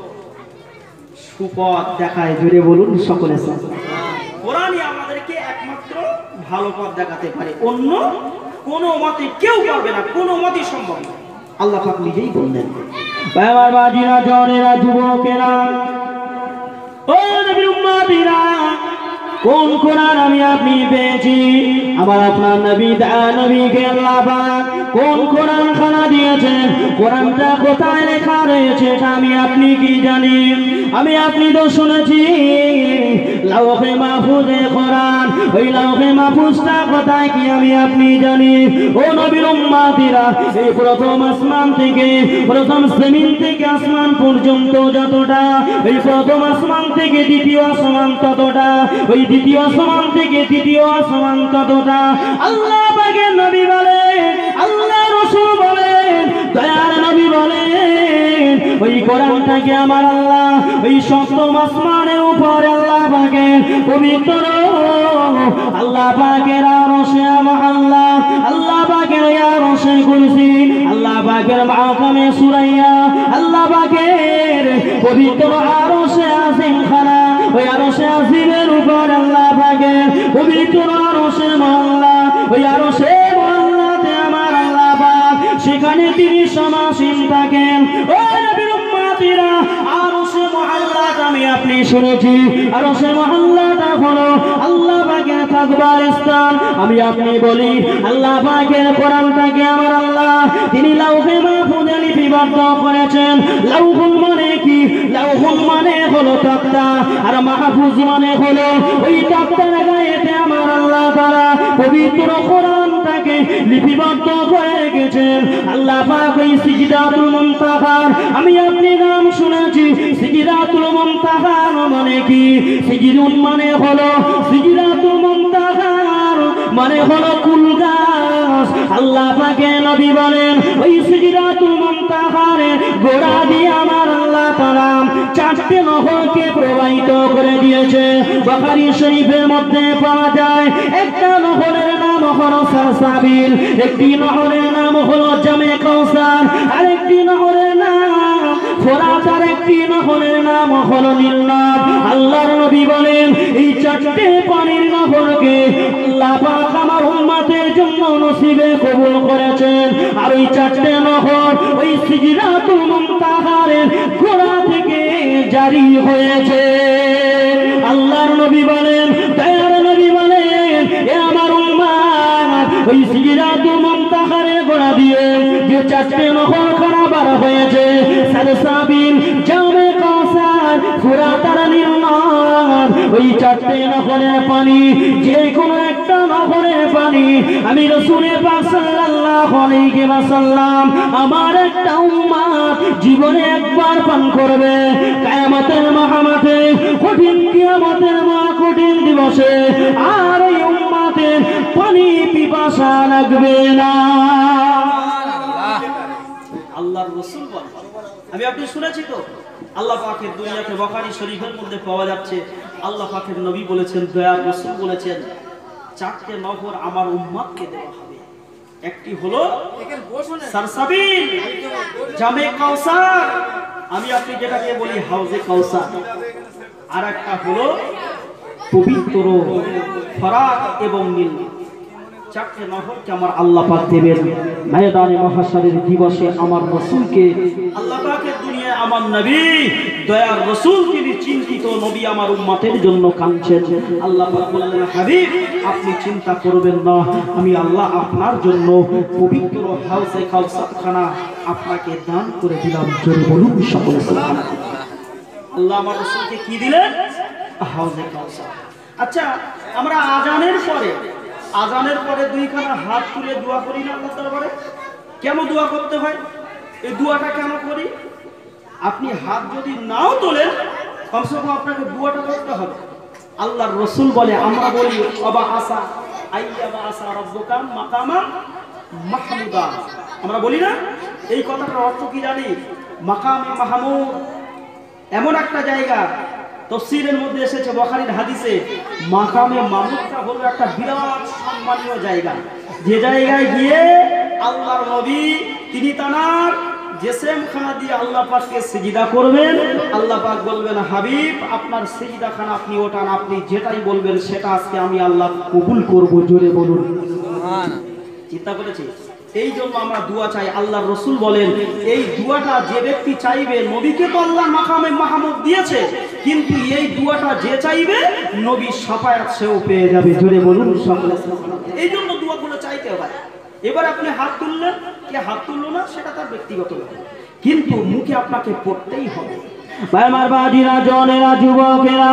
সুপথ দেখায়। জুড়ে বলুন সকলে সুবহানাল্লাহ। কোরআনই আমাদেরকে একমাত্র ভালো পথ দেখাতে পারে, অন্য কোন মতে কেউ পারবে না, কোন মতে সম্ভব না। আল্লাহ পাক নিজেই বললেন। আমার বাজিরা, জনেরা, যুবকেরা, ও নবীর উম্মতিরা, কোন কোরআন আমি আপনি পেয়েছি? আমার আপনার নবী দা নবীকে আল্লাহ পাক কোন কোরআন খানা দিয়েছেন? কোরআনটা কোথায় লেখা রয়েছে এটা আমি আপনি কি জানি? আমি আপনি তো শুনেছি লাওহে মাহফুজে কোরআন, ওই লাওহে মাহফুজটা কোথায় কি আমি আপনি জানি? ও নবীর উম্মতিরা, এই প্রথম আসমান থেকে প্রথম জমিন থেকে আসমান পর্যন্ত যতটা, এই প্রথম আসমান থেকে দ্বিতীয় আসমান ততটা, ওই দ্বিতীয় আসমান থেকে তৃতীয় আসমান ততটা আল্লাহ পাকের নবী বলেন, আল্লাহ রাসূল বলেন, দয়ার নবী বলেন, ওই কোরআনটাকে আমার আল্লাহ ওই সপ্তম আসমানের উপরে আল্লাহ পাকের পবিত্র আল্লাহ পাকের আরশে মহল্লা, আল্লাহ পাকের আরশে কুরসি, আল্লাহ পাকের মাকামে সুরাইয়া, আল্লাহ পাকের পবিত্র আরশে আজিম খানা, ওই আরশে আজিমের উপর আল্লাহ পাকের পবিত্র আরশে মহল্লা, ওই আরশে মহল্লাতে আমার আল্লাহ পাক যেখানে তিনি সমাসীন থাকেন। ও নবীর উম্মতিরা, আরশে মুআল্লাটা আমি আপনি শুনেছি, আরশে মুআল্লাটা হলো আল্লাহ পাকের থাকবার স্থান। আমি আপনি বলি আল্লাহ পাকের কোরআনটাকে আমার আল্লাহ তিনি লাউহে মাহফুজে লিপিবদ্ধ করেছেন। লাউহুল মানে কি? লাউহুল মানে হলো তক্তা, আর মাহফুজ মানে হলো ওই তক্তার গায়েতে আমার আল্লাহ তাআলা পবিত্র কোরআনটাকে লিপিবদ্ধ করে রেখেছেন। আল্লাহ পাক ওই সিজদাতুল মুনতাহার আমি আপনি নাম শুনেছি। সিজদাতুল মুনতাহার মানে কি? সিজদুন মানে হলো সিজদাতুল মুনতাহার মানে হলো কুল গাছ। আল্লাহ পাকে নবী বলেন ওই সিজদাতুল মুনতাহারে গোড়া দিয়ে আমার আল্লাহ তাআলা চারটি নহরকে প্রবাহিত করে দিয়েছে। বুখারী শরীফের মধ্যে পাওয়া যায় একটা নহরের নাম হলো সালসাবিল, একটি নহরের নাম হলো জামে কাউসার, আরেকটি নহরের নাম ফোরাত, আর একটি নহরের নাম হলো নীল নদ। আল্লাহর নবী বলেন এই চারটি পানির নহরকে আল্লাহ পাক আমার উম্মতের জন্য নসিবে কবুল করেছেন। আর ওই চারটি নহর ওই সিজদাতুল মুনতাহারের গোড়া থেকে জারি হয়েছে। আল্লাহর নবী বলেন, দয়ার নবী বলেন, এ আমার উম্মত ওই সিজদাতুল মুনতাহারের গোড়া দিয়ে যে চারটি নহর খারাপ হয়েছে, সালসাবিল, জামে কাউসার, ফুরাত আর নীল নদ, ওই চারটি নহরের পানি যে কোনো একটা নহরের পানি আমি রাসূল পাক সাল্লাল্লাহু আলাইহি ওয়াসাল্লাম আমার একটা উম্মত জীবনে একবার পান করবে। কিয়ামতের মহামাঠে, কঠিন কিয়ামতের মহা কঠিন দিবসে আর এই উম্মতের পানি পিপাসা লাগবে না। আল্লাহর রাসূল বলেন, আমি আপনি শুনেছি তো আল্লাহ পাকের দুনিয়াতে বুখারী শরীফের মধ্যে পাওয়া যাচ্ছে আল্লাহ পাকের নবী বলেছেন, দয়ার রাসূল বলেছেন চারটি নহর আমার উম্মতকে দেওয়া হবে। একটি হলো সালসাবিল, জামে কাউসার আমি আপনি যেটাকে বলি হাউজে কাউসার, আর একটা হলো পবিত্র ফরাত এবং নীল। চারটি নহরকে আমার আল্লাহ পাক দেবেন ময়দানে মাহশরের দিবসে। আমার রাসূলকে আল্লাহ পাকের দুনিয়ায় আমার নবী দয়ার রাসূল তিনি চিন্তিত, নবী আমার উম্মতের জন্য কাঁদছেন। আল্লাহ পাক বললেন, হাবিব আপনি চিন্তা করবেন না, আমি আল্লাহ আপনার জন্য পবিত্র হাউজে কাউসার খানা আপনাকে দান করে দিলাম। জোরে বলুন সকলে সুবহানাল্লাহ। আল্লাহ আমার রাসূলকে কি দিলেন? হাউজে কাউসার। আচ্ছা, আমরা আজানের পরে আজানের পরে দুইখানা হাত তুলে দোয়া করি না আল্লাহর দরবারে? কেন দোয়া করতে হয়? এই দোয়াটা কেন করি? আপনি হাত যদি নাও তোলেন কমসে কম আপনাকে দোয়াটা করতে হবে। আল্লাহর রাসূল বলে, আমরা বলি অবা আসা আইয়াবা আসা রাব্বুকা মাকামা মাহমুদা, আমরা বলি না? এই কথাটার অর্থ কি জানি? মাকামে মাহমুদ এমন একটা জায়গা, তাফসীরের মধ্যে এসেছে বুখারীর হাদিসে, মাকামে মাহমুদটা হলো একটা বিরাট সম্মানীয় জায়গা, যে জায়গায় গিয়ে আল্লাহর নবী তিনি তানার জিসমখানা দিয়ে আল্লাহ পাককে সিজদা করবেন। আল্লাহ পাক বলবেন, হাবিব আপনার সিজদাখানা আপনি ওঠান, আপনি যেটাই বলবেন সেটা আজকে আমি আল্লাহ কবুল করব। জোরে বলুন সুবহান। চিন্তা করেছি? এই জন্য আমরা দোয়া চাই। আল্লাহর রাসূল বলেন এই দোয়াটা যে ব্যক্তি চাইবে, নবীকে তো আল্লাহ মাকামে মাহমুদ দিয়েছে, কিন্তু এই দোয়াটা যে চাইবে নবী শাফায়াত সেও পেয়ে যাবে। জোরে বলুন সকলে সুবহানাল্লাহ। এই জন্য দোয়াগুলো চাইতে হয়। এবার আপনি হাত তুললেন, কে হাত তুললো না সেটা তার ব্যক্তিগত ব্যাপার, কিন্তু মুখে আপনাকে পড়তেই হবে। ভাই আমার বাজিরা, জনেরা, যুবকেরা,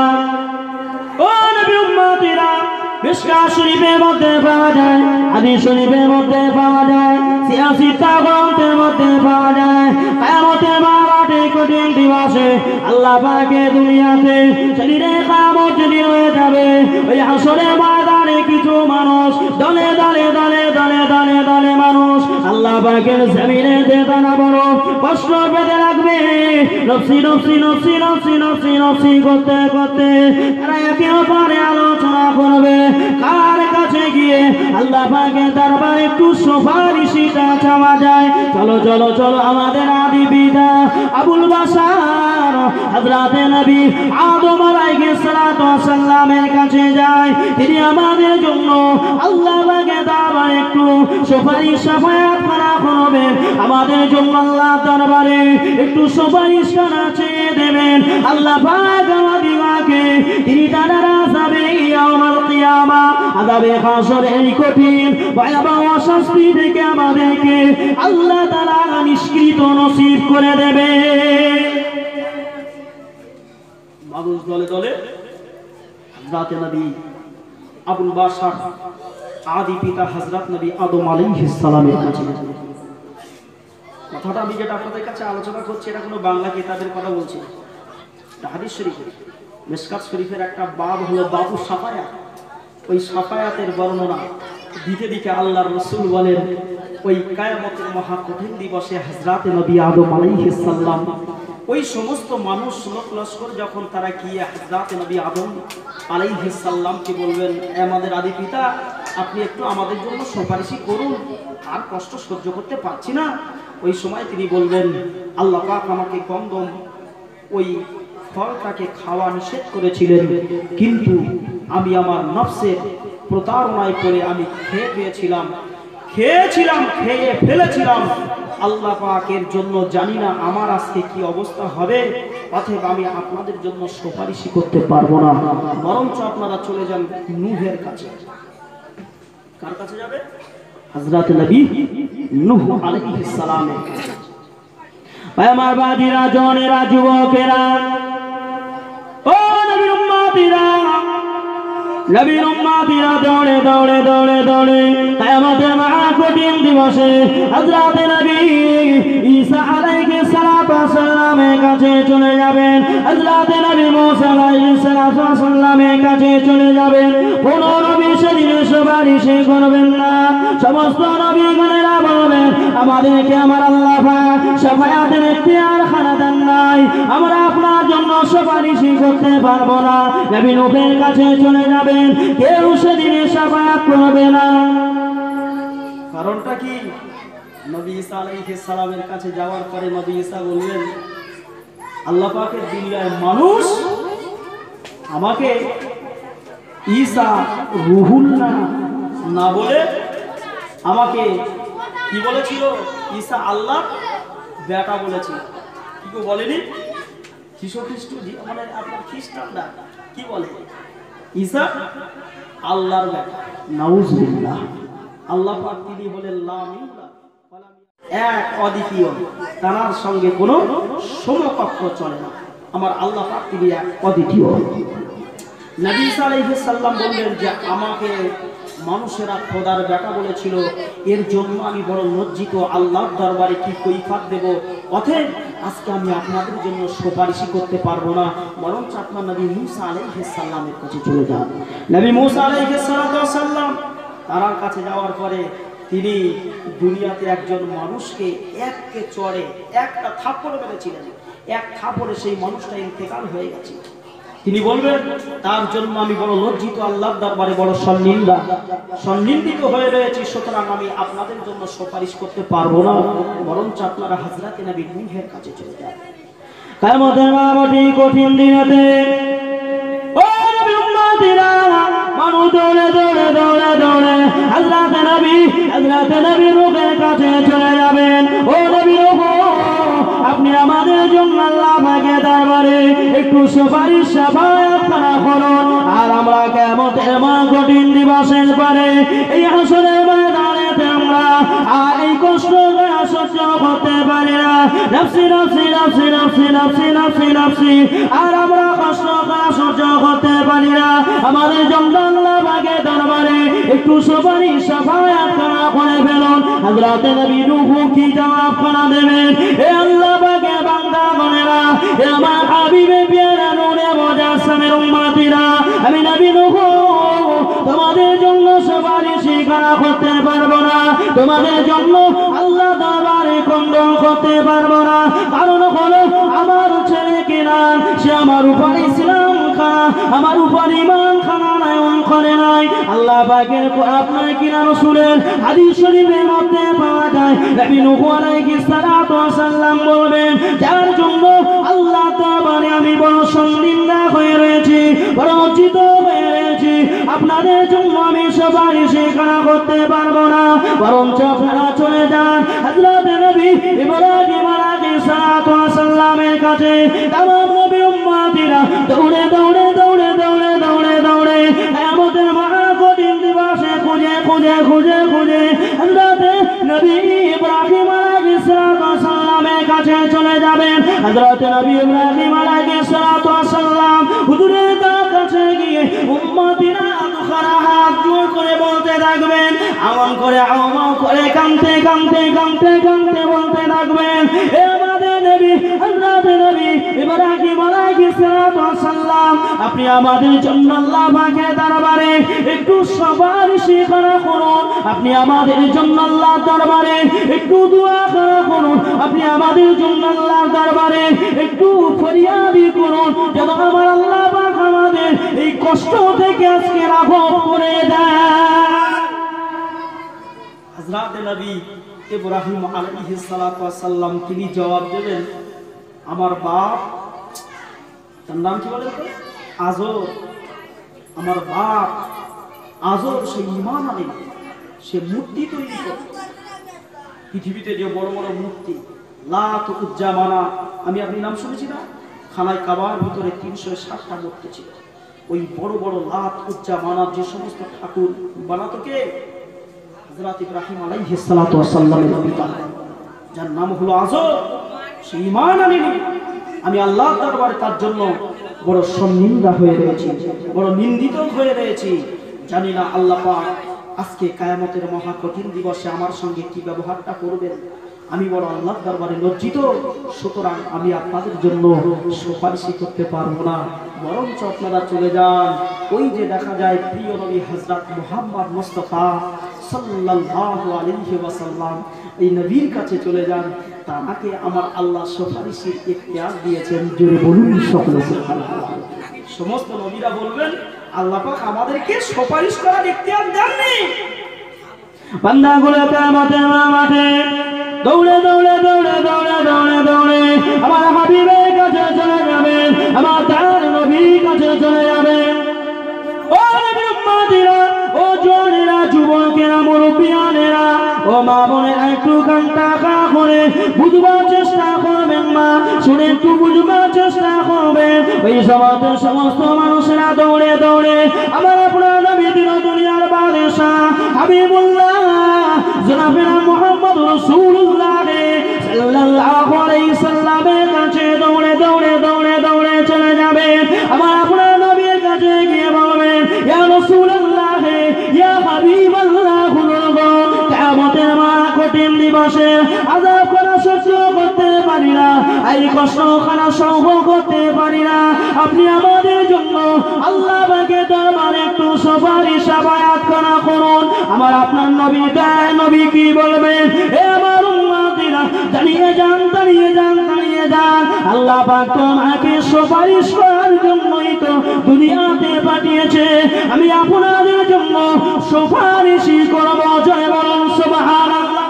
ও নবী উম্মতিরা, মিশকাত শরীফের মধ্যে পাওয়া যায়, হাদিস শরীফের মধ্যে পাওয়া যায়, সিয়াসিতা গ্রন্থের মধ্যে পাওয়া যায়, কিয়ামতের মাঠে কঠিন দিবসে আল্লাহ পাকের দুনিয়াতে শরীরে কিয়ামত যেদিন হয়ে যাবে, ওই হাসরের ময়দানে কিছু মানুষ দলে দলে দলে দলে দলে দলে মানুষ আল্লাহ পাকের জমিনে দানা বড় কষ্ট পেতে লাগবে। নফসি নফসি নফসি নফসি নফসি নফসি করতে করতে তারা একে অপরে আলোচনা করবে, কার কাছে গিয়ে আল্লাহ পাকের দরবারে একটু সুপারিশটা চাওয়া যায়। চলো চলো চলো আমাদের আদি পিতা আবুল বাশার হযরতে নবী আদম আলাইহিস সালাতু ওয়াস সালামের কাছে যায়। তিনি আমাদের জন্য আল্লাহ পাকের দরবারে একটু সুপারিশ শাফায়াত করা করবেন আমাদের জন্য আল্লাহ দরবারে একটু সুপারিশ করা চেয়ে দেবেন আল্লাহ পাক আমাদেরকে তিনি তার আযাবে ইয়াউমুল কিয়ামা আযাবে হাসরের এই কঠিন ভয়াবহ শাস্তি থেকে আমাদেরকে আল্লাহ তাআলা নিষ্কৃত নসিব করে দেবে। মানুষ দলে দলে হযরত নবী আবুল বাশার আদি পিতা হযরত নবী আদম আলাইহিস সালামের কাছে কথাটা আমি যেটা আপনাদের কাছে আলোচনা করছি এটা কোনো বাংলা কিতাবের কথা বলছি না, এটা হাদিস শরীফে মিশকাত শরীফের একটা বাব হলো বাবু শাফায়াত। ওই শাফায়াতের বর্ণনা দিতে দিতে আল্লাহর রাসূল বলেন ওই কিয়ামতের মহা কঠিন দিবসে হযরত নবী আদম আলাইহিস সালাম ওই সমস্ত মানুষ লোক লস্কর যখন তারা গিয়ে হযরত নবী আদম আলাইহিস সালামকে বলবেন আমাদের আদি পিতা আপনি একটু আমাদের জন্য সুপারিশ করুন, আর কষ্ট সহ্য করতে পারছি না। ওই সময় তিনি বলবেন আল্লাহ পাক আমাকে গন্ধম ওই ফলটাকে খাওয়া নিষেধ করেছিলেন, কিন্তু আমি আমার নফসের প্রতারণায় পড়ে আমি খেয়ে পেয়েছিলাম খেয়েছিলাম খেয়ে ফেলেছিলাম। আল্লাহ পাকের জন্য জানি না আমার আজকে কি অবস্থা হবে, অতএব আমি আপনাদের জন্য সুপারিশ করতে পারবো না, বরঞ্চ আপনারা চলে যান নূহের কাছে। কার কাছে যাবে? হযরত নবী নূহ আলাইহিস সালামের কাছে। ভাই আমার বাজিরা জনেরা যুবকেরা ও নবীর উম্মতিরা নবীর উম্মতিরা দৌড়ে দৌড়ে দৌড়ে দৌড়ে কিয়ামতের মহা কঠিন দিবসে হযরত নবী ঈসা আলাইহিস সালামের কাছে চলে যাবেন, হযরত নবী মুসা আলাইহিস সালামের কাছে চলে যাবেন। কোন নবী সেদিনে সুপারিশ করবেন না, সমস্ত নবীগণেরা বলবেন আমাদেরকে আমার আল্লাহ পাক শাফায়াতের ইখতিয়ার খানা দেন নাই, আমরা আপনার জন্য সুপারিশ করতে পারবো না। নবী নূহের কাছে চলে যাবেন, কেউ সেদিনে শাফায়াত করবে না। কারণটা কি? নবী ঈসা আলাইহিস সালামের কাছে যাওয়ার পরে নবী ঈসা বললেন আল্লাহ পাকের দুনিয়ার মানুষ আমাকে ঈসা রুহুল্লাহ না বলে আমাকে কি বলেছিল? ঈসা আল্লাহ বেটা বলেছিল। কি গো বলেনি? যীশু খ্রিস্ট মানে আপনার খ্রিস্টানরা কি বলে? ঈসা আল্লাহর বেটা। নাউজুবিল্লাহ। আল্লাহ পাক তিনি হলেন লা মিল্লা এক অদ্বিতীয়, তার সঙ্গে কোনো সমকক্ষ চলে না। আমার আল্লাহ পাক তিনি এক অদ্বিতীয়। নবী ঈসা আলাইহিস সালাম বললেন যে আমাকে মানুষেরা খোদার বেটা বলেছিল, এর জন্য আমি বড় লজ্জিত, আল্লাহর দরবারে কি কৈফিয়ত দেব, অতএব আজকে আমি আপনাদের জন্য সুপারিশ করতে পারবো না, বরঞ্চ আপনার নবী মুসা আলাইহিস সালামের কাছে চলে যান। নবী মুসা আলাইহিস সালাম তার কাছে যাওয়ার পরে তিনি দুনিয়াতে একজন মানুষকে এককে চড়ে একটা থাপ্পড় মেরেছিলেন, এক থাপ্পড়ে সেই মানুষটা ইন্তেকাল হয়ে গেছে। তিনি বলবেন তার জন্য আমি বড় লজ্জিত, আল্লাহর দরবারে বড় সন্নিন্দা সন্নিন্দিত হয়ে রয়েছি, সুতরাং আমি আপনাদের জন্য সুপারিশ করতে পারবো না, বরঞ্চ আপনারা হযরত নবী নূহের কাছে চলে যান। কিয়ামতের মাটি কঠিন দিনেতে ও নবী উম্মতিরা মানুষ দৌড়ে দৌড়ে দৌড়ে দৌড়ে হযরত নবী হযরত নবী নূহের কাছে চলে যাবেন। ও নবী নূহ আপনি আমাদের জন্য আল্লাহ পাকের দরবারে একটু সুপারিশ শাফায়াত করা করুন, আর আমরা কিয়ামতের মহা কঠিন দিবসের পরে এই হাসরের ময়দানেতে আমরা আর এই কষ্ট সহ্য করতে পারি না। নাফসি নাফসি নাফসি নাফসি নাফসি নাফসি নাফসি আর আমরা কষ্ট সহ্য করতে পারি না। আমাদের জন্য আল্লাহ পাকের দরবারে একটু সুপারিশ শাফায়াত করা করে ফেলুন। হযরত নবী নূহ কি জবাব করা দেবেন? হে আল্লাহ পাকের বান্দাগণেরা, হে আমার হাবিবে প্যারা নূরে মুজাসসামের উম্মতিরা, আমি নবী নূহ তোমাদের জন্য সুপারিশ করা করতে পারবো না, তোমাদের জন্য আল্লাহ দরবারে খণ্ডন করতে পারবো না। কারণ হলো আমার ছেলে কিনা সে আমার উপর ইসলাম বান্দারা আমার উপর ঈমান খানা নয়ন করে নাই। আল্লাহ পাকের আপনার কিনা রাসূলের হাদিস শরীফের মধ্যে পাওয়া যায় নবী নূহ আলাইহিস সালাতু ওয়াস সালাম বলবেন, যার জন্য আল্লাহ তাআলা আমি বড় শর্মিন্দা হয়ে রয়েছি, বড় লজ্জিত হয়ে রয়েছি, আপনাদের জন্য আমি সুপারিশ করা করতে পারবো না, বরঞ্চ আপনারা চলে যান হযরত নবী ইব্রাহিম আলাইহিস সালাতু ওয়াস সালামের কাছে। তামাম নবী উম্মতিরা দৌড়ে দৌড়ে দৌড়ে দৌড়ে দৌড়ে দৌড়ে কিয়ামতের মহা কঠিন দিবসে খুঁজে খুঁজে খুঁজে খুঁজে হযরত নবী ইব্রাহিম আলাইহিস সালাতু ওয়াস সালামের কাছে চলে যাবেন। হযরত নবী ইব্রাহিম আলাইহিস সালাতু ওয়াস সালাম হুজুরের কাছে গিয়ে উম্মতিরা দুখানা হাত জোর করে বলতে থাকবেন, আমন করে আমন করে কাঁদতে কাঁদতে কাঁদতে কাঁদতে বলতে থাকবেন, হে আমাদের নবী হযরত নবী ইব্রাহিম আলাইহিস সালাতু ওয়াস সালাম, আপনি আমাদের জন্য আল্লাহ পাকের দরবারে একটু সুপারিশ করা করুন, আপনি আমাদের জন্য আল্লাহর দরবারে একটু দোয়া করা করুন, আপনি আমাদের জন্য আল্লাহর দরবারে একটু ফরিয়াদি করুন, যেন আমার আল্লাহ পাক আমাদের এই কষ্ট থেকে আজকে লাঘব করে দেয়। হযরত নবী ইব্রাহিম আলাইহিস সালাতু ওয়াস সালাম তিনি জবাব দেবেন, আমার বাপ, তার নাম কি বলেন তো? আজর। আমার বাপ আজর সে ঈমান আনে, সে মূর্তি তৈরি করে। পৃথিবীতে যে বড় বড় মূর্তি লাত উজ্জা মানা, আমি আপনি নাম শুনেছি না? খানায় কাবার ভিতরে তিনশো ষাটটা মূর্তি ছিল। ওই বড় বড় লাত উজ্জা মানার যে সমস্ত ঠাকুর বানাতো কে? হযরত ইব্রাহিম আলাইহিস সালাতু ওয়াস সালামের পিতা, যার নাম হলো আজর। সে ঈমান আনেনি। আমি আল্লাহর দরবারে তার জন্য বড় শর্মিন্দা হয়ে রয়েছি, বড় নিন্দিত হয়ে রয়েছি। জানি না আল্লাহ পাক আজকে কিয়ামতের মহা কঠিন দিবসে আমার সঙ্গে কি ব্যবহারটা করবেন। আমি বড় আল্লাহর দরবারে লজ্জিত, সুতরাং আমি আপনাদের জন্য সুপারিশ করতে পারবো না, বরঞ্চ আপনারা চলে যান ওই যে দেখা যায় প্রিয় নবী হযরত মুহাম্মদ মুস্তাফা সাল্লাল্লাহু আলাইহি ওয়াসাল্লাম, এই নবীর কাছে চলে যান। তাকে আমার আল্লাহ সুপারিশের ইখতিয়ার দিয়েছেন। জোরে বলুন সকলে সুবহানাল্লাহ। সমস্ত নবীরা বলবেন আল্লাহ পাক আমাদেরকে সুপারিশ করার ইখতিয়ার দেননি। বান্দাগুলো কিয়ামতের মাঠে দৌড়ে দৌড়ে দৌড়ে দৌড়ে দৌড়ে দৌড়ে আমার হাবিবের কাছে চলে যাবেন, আমার তার নবীর কাছে চলে যাবেন। ও নবীর উম্মতিরা, ও জওয়ানেরা, যুবকেরা, মুরব্বিয়ানেরা, ও মা বোনেরা, একটু কান টাকা করে বুঝবার চেষ্টা করবেন। মা শুনে একটু বুঝবার চেষ্টা করবেন। ওই সমস্ত সমস্ত মানুষেরা দৌড়ে দৌড়ে আমার আপনার নবী দিন দুনিয়ার বাদশাহ হাবিবুল্লাহ জনাবে মুহাম্মদ রাসূলুল্লাহ সাল্লাল্লাহু আলাইহি সাল্লামের কাছে দৌড়ে দৌড়ে দৌড়ে দৌড়ে চলে যাবেন। আমার আপনার নবীর কাছে গিয়ে বলবেন, ইয়া রাসূলুল্লাহ, ইয়া হাবিবাল্লাহ, কিয়ামতের মহা কঠিন দিবসে আযাব করা সহ্য করতে পারি না, এই কষ্ট খানা সহ্য করতে পারি না, আপনি আমাদের জন্য আল্লাহ পাকের দরবারে একটু সুপারিশ আবায়াত করা করুন। আমার আপনার নবী তাই নবী কি বলবেন? হে আমার উম্মতিরা, দাঁড়িয়ে যান, দাঁড়িয়ে যান, দাঁড়িয়ে যান। আল্লাহ পাক তোমাকে সুপারিশ করার জন্যই তো দুনিয়াতে পাঠিয়েছে। আমি আপনাদের জন্য সুপারিশ করব। জয় বলুন সুবহানাল্লাহ।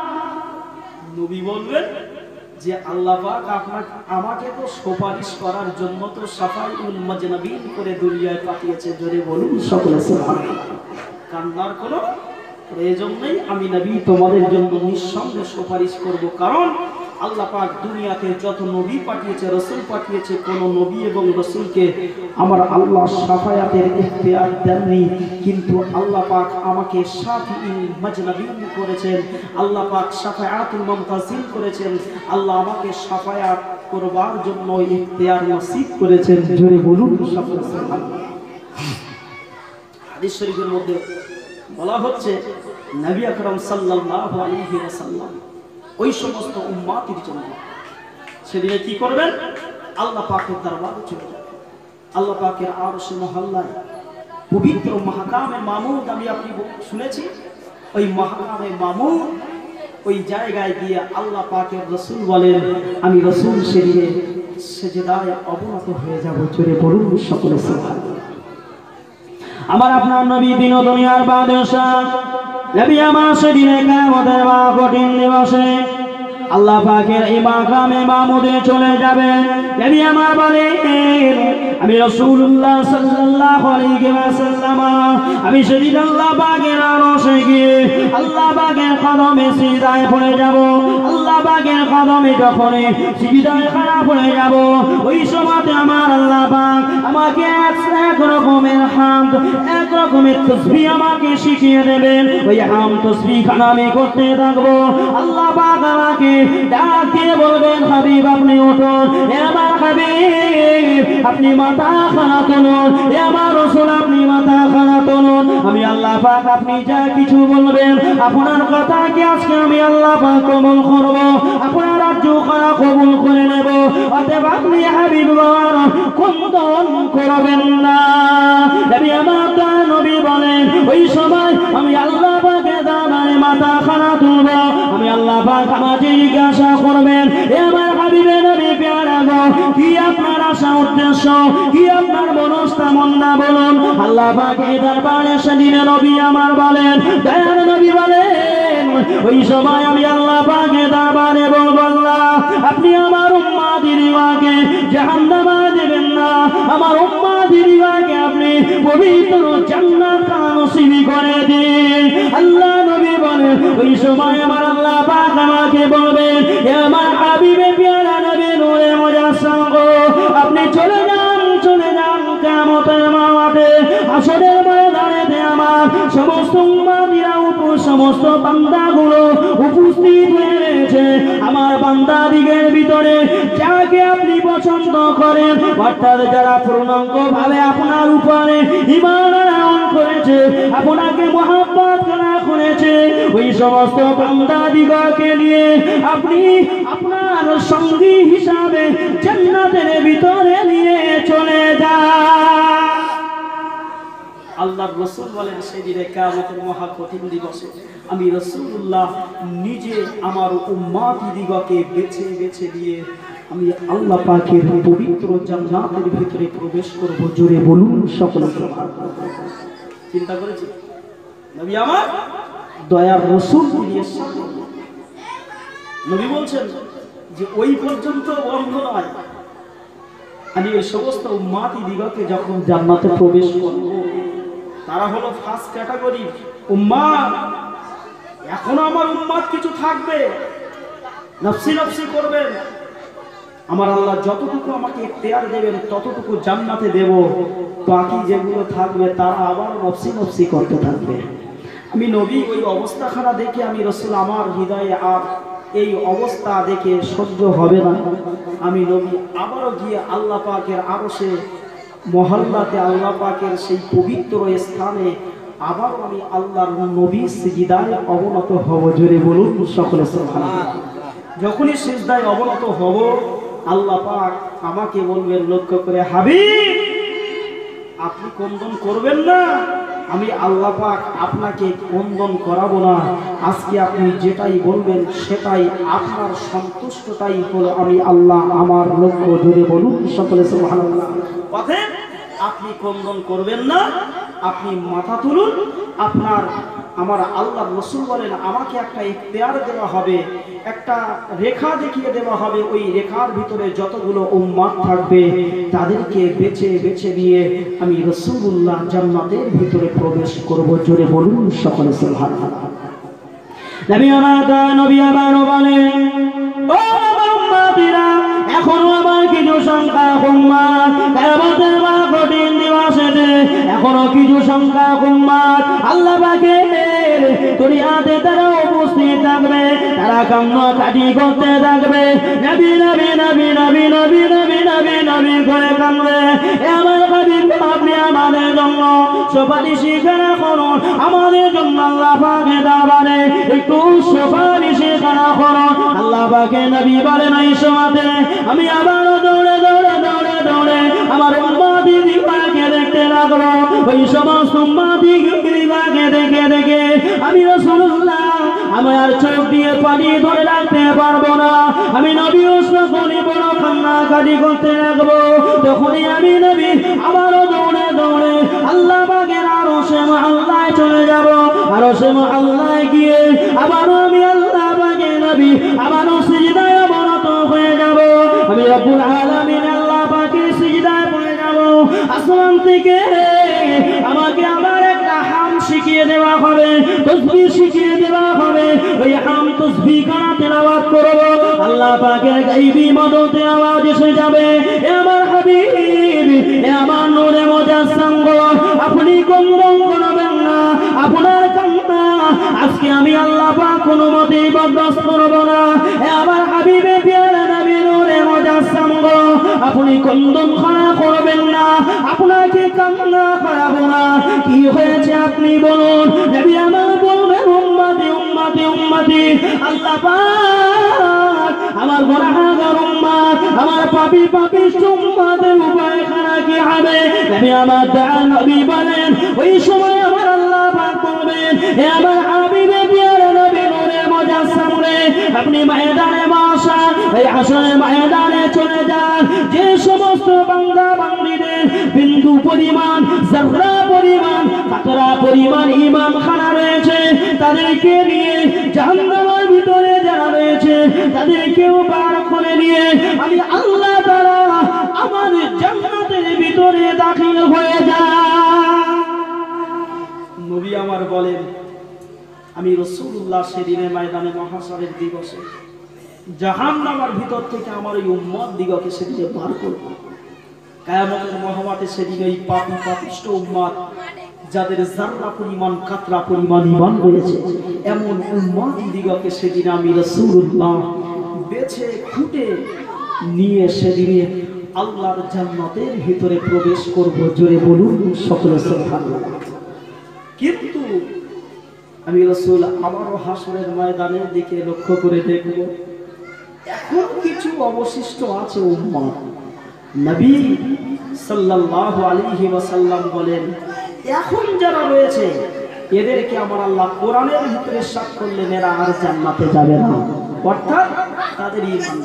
নবী বলবেন যে আল্লাহ পাক আপনাকে আমাকে তো সুপারিশ করার জন্য তো শাফাউল মাজনাবিন করে দুনিয়ায় পাঠিয়েছে। জোরে বলুন সকলে সুবহানাল্লাহ। কান্নার কোনো প্রয়োজন নেই। আমি নবী তোমাদের জন্য নিঃসন্দেহে সুপারিশ করব, কারণ আল্লাহ পাক দুনিয়াতে যত নবী পাঠিয়েছে, রাসূল পাঠিয়েছে, কোন নবী এবং রাসূলকে আমার আল্লাহ শাফায়াতের ইখতিয়ার দেননি, কিন্তু আল্লাহ পাক আমাকে শাফিউল মাজনাবিন করেছেন। আল্লাহ পাক শাফায়াতুল মুমতাসিল করেছেন। আল্লাহ আমাকে শাফায়াত করবার জন্য ইখতিয়ার নসিব করেছেন। জোরে বলুন সকলে সুবহানাল্লাহ। হাদিস শরীফের মধ্যে বলা হচ্ছে নবী আকরাম সাল্লাল্লাহু আলাইহি ওয়াসাল্লাম ওই সমস্ত উম্মতের জন্য সেদিনে কি করবেন? আল্লাহ পাকের দরবারে চলে যাবেন। আল্লাহ পাকের আরশে মহল্লায় পবিত্র মাহকামে মামুদ, আমি আপনি শুনেছি, ওই মাহকামে মামুদ ওই জায়গায় গিয়ে আল্লাহ পাকের রাসূল বলেন, আমি রাসূল সেদিনে সেজদায় অবনত হয়ে যাব। জোরে বলুন সকলে সুবহানাল্লাহ। আমার আপনার নবী দিন ও দুনিয়ার বাদশাহ নবী আমার সেদিনে কিয়ামতের বা কঠিন দিবসে আল্লাহ পাকের এই মাকামে মাহমুদে চলে যাবেন। নবী আমার বলেন আমি রাসূলুল্লাহ সাল্লাল্লাহু আলাইহি ওয়াসাল্লাম আমি সেদিন আল্লাহ পাকের আরশে গিয়ে আল্লাহ পাকের কদমে সিজদায় পড়ে যাব। আল্লাহ পাকের কদমে যখন সিজদায় খাড়া পড়ে যাব, ওই সময়তে আমার আল্লাহ পাক আমাকে এক রকমের হামদ এক রকমের তাসবিহ আমাকে শিখিয়ে দেবেন। ওই হামদ তাসবিহ খানা আমি করতে থাকবো। আল্লাহ পাক আমাকে ডাক দিয়ে বলবেন হাবিব আপনি উঠুন, এ আমার হাবিব আপনি মাথা খানা তুলুন, এ আমার রাসূল আপনি মাথা খানা তুলুন। আমি আল্লাহ পাক আপনি যা কিছু বলবেন আপনার কথা কি আজকে আমি আল্লাহ পাক কবুল করব, আপনার রাজ্য খানা কবুল করে নেব। অতএব আপনি হাবিব খন্দন করবেন না। নবী আমার নবী বলেন ওই সময় আমি আল্লাহ পাকের দরবারে মাথা খানা তুলব। আমি আল্লাহ পাক আমাকে জিজ্ঞাসা করবেন, এ আমার হাবিবে নবী প্যারা গো কি আপনার আশা উদ্দেশ্য, কি আপনার মনস্কামনা বলুন। আল্লাহ পাকের দরবারে সেদিনে নবী আমার বলেন, দয়ার নবী বলেন ওই সময় আমি আল্লাহ পাকের দরবারে বলবো আল্লাহ আপনি আমার উম্মতদেরকে জাহান্নামে দেবেন না, আমার উম্মতদেরকে আপনি পবিত্র জান্নাত নসিব করে দিন। আল্লাহ নবী বলেন ওই সময় আমার আল্লাহ পাক আমাকে বলবেন, হে আমার হাবিবে প্যারা নবী নূরে মুজাসসাম গো আপনি চলে যান চলে যান কিয়ামতের মাঠে হাসরের ময়দানে আমার সমস্ত উম্মতিরা সমস্ত বান্দাগুলো উপস্থিত হয়েছে। আমার বান্দাদিগের ভিতরে যাকে আপনি পছন্দ করেন, অর্থাৎ যারা পূর্ণাঙ্গ ভাবে আপনার উপরে ঈমান আনয়ন করেছে, আপনাকে মহব্বত করা করেছে, ওই সমস্ত বান্দাদিগকে নিয়ে আপনি আপনার সঙ্গী হিসাবে জান্নাতের ভিতরে নিয়ে চলে যান। আল্লাহর রাসূল বলেন সেদিনে কিয়ামতের মহা কঠিন দিবসে আমি রাসূলুল্লাহ নিজে আমার উম্মতদিগকে বেছে বেছে দিয়ে আমি আল্লাহ পাকের পবিত্র জান্নাতের ভিতরে প্রবেশ করব। জোরে বলুন সকলে সুবহানাল্লাহ। চিন্তা করেছি নবী আমার দয়ার রাসূল তিনি এসেছেন। নবী বলছেন যে ওই পর্যন্ত বন্ধ নয়, আমি এই সমস্ত উম্মতদিগকে যখন জান্নাতে প্রবেশ করব তারা হলো ফার্স্ট ক্যাটাগরি উম্মত। এখনো আমার উম্মত কিছু থাকবে নফসি নফসি করবেন, আমার আল্লাহ যতটুকু আমাকে ইখতিয়ার দেবেন ততটুকু জান্নাতে দেব। বাকি যেগুলো থাকবে তারা আবার নফসি নফসি করতে থাকবে। আমি নবী ওই অবস্থাখানা দেখে আমি রাসূল আমার হৃদয়ে আর এই অবস্থা দেখে সহ্য হবে না। আমি নবী আবারও গিয়ে আল্লাহ পাকের আরশে মহল্লাতে আল্লাহ পাকের সেই পবিত্র স্থানে আবার আমি আল্লাহর নবী সিজদায় অবনত হব। জোরে বলুন সকলে সুবহানাল্লাহ। যখনই সিজদায় অবনত হব আল্লাহ পাক আমাকে বলবেন লক্ষ্য করে, হাবিব আপনি কন্দন করবেন না, আমি আল্লাহ পাক আপনাকে কন্দন করাবো না। আজকে আপনি যেটাই বলবেন সেটাই আপনার সন্তুষ্টতাই হলো আমি আল্লাহ আমার লক্ষ্য। জোরে বলুন সকলে সুবহানাল্লাহ। অতএব আপনি কন্দন করবেন না, আপনি মাথা তুলুন। আপনার আমার আল্লাহর রাসূল বলেন আমাকে একটা ইখতিয়ার দেওয়া হবে, একটা রেখা দেখিয়ে দেওয়া হবে। ওই রেখার ভিতরে যতগুলো উম্মত থাকবে তাদেরকে বেছে বেছে দিয়ে আমি রাসূলুল্লাহ জান্নাতের ভিতরে প্রবেশ করব। জোরে বলুন সকলে সুবহানাল্লাহ। নবী আমার নবী আমার বলেন, ও আমার উম্মতিরা এখনো আমার কিছু সংখ্যা উম্মত কিয়ামতের কঠিন দিবসে এখনো কিছু সংখ্যা উম্মত আল্লাহ পাকের দুনিয়াতে তারা উপস্থিত থাকবে, তারা কান্নাকাটি করতে থাকবে, নবী নবী নবী নবী নবী নবী নবী নবী করে কাঁদবে। আমার হাবিব আপনি আমাদের জন্য সুপারিশি করা করুন, আমাদের জন্য আল্লাহ পাকের দরবারে একটু সুপারিশি করা করুন। আল্লাহ পাকের নবী বলেন এই সময়তে আমি আবার দৌড়ে দৌড়ে দৌড়ে দৌড়ে আমার উম্মতদিগকে দেখতে লাগলো। ওই সমস্ত উম্মতদিগকে দেখে দেখে আমি রাসূলুল্লাহ আমি আর চোখ দিয়ে পানি ধরে রাখতে পারবো না। আমি নবী যখনই বড় কান্নাকাটি করতে লাগবো, তখনই আমি নবী আবারও দৌড়ে দৌড়ে আল্লাহ পাকের আরশে মুআল্লায় চলে যাব। আরশে মুআল্লায় গিয়ে আবারও আমি আল্লাহ পাকের নবী আবারও সিজদায় অবনত হয়ে যাব। আমি রব্বুল আলামিন আল্লাহ পাকের সিজদায় পড়ে যাব। আসমান থেকে আমাকে আবার একটা হাম শিখিয়ে দেওয়া হবে, তাসবিহ শিখিয়ে দেওয়া হবে। ওই হাম তাসবিহ করা তেলাওয়াত করব, আল্লাহ পাকের গায়বী মদতে আওয়াজ এসে যাবে, এ আমার হাবিব, এ আমার নূরে মুজাসসাম গো, আপনি কন্দন করবেন না, আপনার কান্না আজকে আমি আল্লাহ পাক কোনো মতেই বরদাস্ত করব না। এ আমার হাবিবে প্যারা নবী নূরে মুজাসসাম গো, আপনি কন্দন করা করবেন না, আপনাকে কান্না করাবো না। কি হয়েছে আপনি বলুন। নবী আমার বলবেন, উম্মতি উম্মতি উম্মতি, আল্লাহ পাক আমার গুনাহগার উম্মত, আমার পাপী পাপিষ্ঠ উম্মতের উপায় খানা কি হবে। নবী আমার দয়াল নবী বলেন, ওই সময় আমার আল্লাহ পাক বলবেন, হে আমার হাবিবে প্যারা নবী নূরে মুজাসসাম রে, আপনি ময়দানে মাশার এই হাসরের ময়দানে চলে যান। যে সমস্ত বান্দা বান্দীদের বিন্দু পরিমাণ, যাররা পরিমাণ, কাতরা পরিমাণ ঈমান খানা রয়েছে, তাদেরকে নিয়ে জাহান্নামের ভিতরে যারা রয়েছে তাদেরকেও বার করে নিয়ে আমি আল্লাহ তাআলা আমার জান্নাতের ভিতরে দাখিল হয়ে যায়। নবী আমার বলেন, আমি রাসূলুল্লাহ সেদিনে ময়দানে মহাশরের দিবসে জাহান্নামের ভিতর থেকে আমার এই উম্মত দিগকে সেদিনে বার করব। কিয়ামতের মহামাতে সেদিন এই পাপী পাপিষ্ঠ উম্মত, যাদের যাররা পরিমাণ কাতরা পরিমাণ ঈমান রয়েছে, এমন উম্মত দিগকে সেদিন আমি রাসূলুল্লাহ বেছে খুঁটে নিয়ে সেদিনে আল্লাহর জান্নাতের ভিতরে প্রবেশ করব। জোরে বলুন সকলে সুবহানাল্লাহ। কিন্তু আমি রাসূল আবারও হাসরের ময়দানের দিকে লক্ষ্য করে দেখব, এখন কিছু অবশিষ্ট আছে উম্মত। নবী সাল্লাল্লাহু আলাইহি ওয়াসাল্লাম বলেন, এখন যারা রয়েছে এদেরকে আমার আল্লাহ কোরআনের ভিতরে সাক্ষ্য করলেন, এরা আর জান্নাতে যাবে না। অর্থাৎ তাদের ঈমান,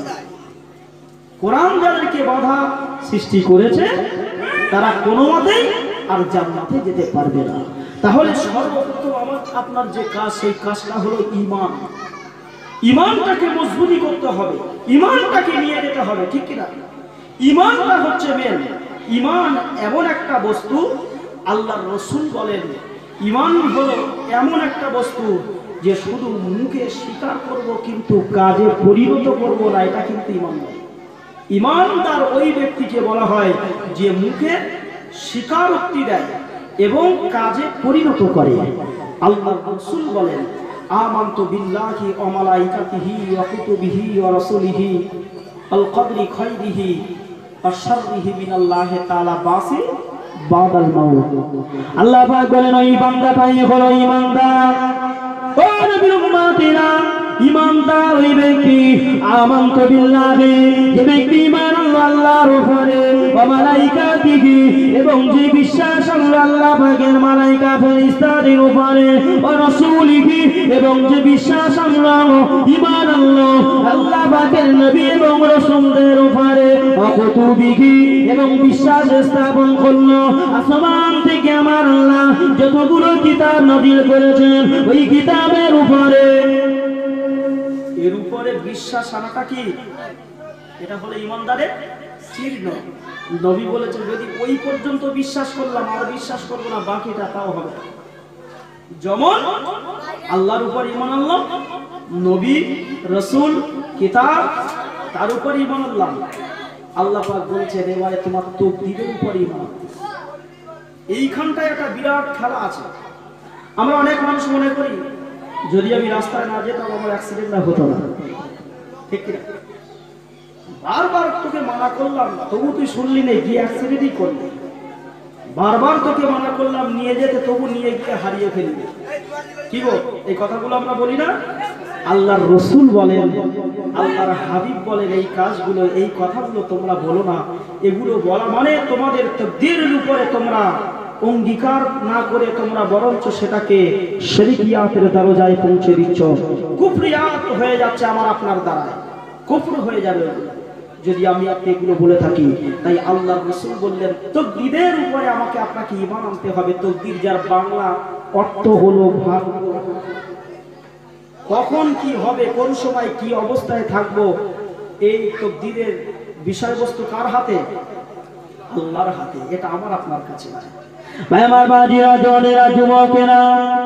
কোরআন যাদেরকে বাধা সৃষ্টি করেছে তারা কোনো মতেই আর জান্নাতে যেতে পারবে না। তাহলে সর্বপ্রথম আমার আপনার যে কাজ, সেই কাজটা হলো ঈমান। ঈমানটাকে মজবুতি করতে হবে, ঈমানটাকে নিয়ে যেতে হবে, ঠিক কিনা? ঈমানটা হচ্ছে মেন। ঈমান এমন একটা বস্তু, আল্লাহর রাসূল বলেন, ঈমান হলো এমন একটা বস্তু যে শুধু মুখে স্বীকার করব কিন্তু কাজে পরিণত করব না, এটা কিন্তু ঈমান নয়। ঈমানদার ওই ব্যক্তিকে বলা হয় যে মুখে স্বীকারোক্তি দেয় এবং কাজে পরিণত করে। আল্লাহর রাসূল বলেন, আমানতু বিল্লাহি ওয়া মালাইকাতিহি ওয়া কুতুবিহি ওয়া রাসূলিহি আল কদরি খাইরিহি ওয়া শাররিহি মিনাল্লাহি তাআলা বাসি বাদাল মাউত। আল্লাহ পাক বলেন, ওই বান্দাটাই হলো ঈমানদার। ও নবীর উম্মতিরা, ঈমানদার ওই ব্যক্তি, আমানতু বিল্লাহি, যে ব্যক্তি ঈমান আল্লাহর উপরে, ওয়া মালাইকাতিহি, এবং যে বিশ্বাস আল্লাহ পাকের মালাইকা ফেরেশতাদের উপরে, ওয়া রাসূলিহি, এবং যে বিশ্বাস আল্লাহ ঈমান আল্লাহ আল্লাহ পাকের নবী এবং রাসূলদের উপরে, ওয়া কুতুবিহি, এবং বিশ্বাস স্থাপন করলো আসমান থেকে আমার আল্লাহ যতগুলো কিতাব নাযিল করেছেন ওই কিতাবের উপরে। এর উপরে বিশ্বাস আনাটা কি? এটা হলো ঈমানদারের চিহ্ন। নবী বলেছেন, যদি ওই পর্যন্ত বিশ্বাস করলাম আর বিশ্বাস করবো না, বাকিটা তাও হবে। যেমন আল্লাহর উপর ঈমান আনলাম, নবী রাসূল কিতাব তার উপর ঈমান আনলাম। আল্লাহ পাক বলছেন, এবারে তোমার তাকদীরের উপর ঈমান। এইখানটায় একটা বিরাট খেলা আছে। আমরা অনেক মানুষ মনে করি যদি আমি রাস্তায় না যেতাম আমার অ্যাক্সিডেন্ট না হতো না, ঠিক কিনা? বারবার তোকে মানা করলাম তবু তুই শুনলি না, গিয়ে অ্যাক্সিডেন্টই করলি। বারবার তোকে মানা করলাম নিয়ে যেতে, তবু নিয়ে গিয়ে হারিয়ে ফেললি। কি গো, এই কথাগুলো আমরা বলি না? আল্লাহর রাসূল বলেন, আল্লাহর হাবিব বলেন, এই কাজগুলো, এই কথাগুলো তোমরা বলো না। এগুলো বলা মানে তোমাদের তাকদীরের উপরে তোমরা অঙ্গীকার না করে তোমরা বরঞ্চ সেটাকে শিরকিয়াতের দরজায় পৌঁছে দিচ্ছ। কুফরিয়াত হয়ে যাচ্ছে আমার আপনার দ্বারা, কুফর হয়ে যাবে যদি আমি আপনি এগুলো বলে থাকি। তাই আল্লাহর রাসূল বললেন তাকদীরের উপরে আমাকে আপনাকে ঈমান আনতে হবে। তাকদীর যার বাংলা অর্থ হলো ভাগ্য। কখন কি হবে, কোন সময় কি অবস্থায় থাকবো, এই তাকদীরের বিষয়বস্তু কার হাতে? আল্লাহর হাতে। এটা আমার আপনার কাছে নয়। ভাই আমার বাজিরা, জনেরা, যুবকেরা,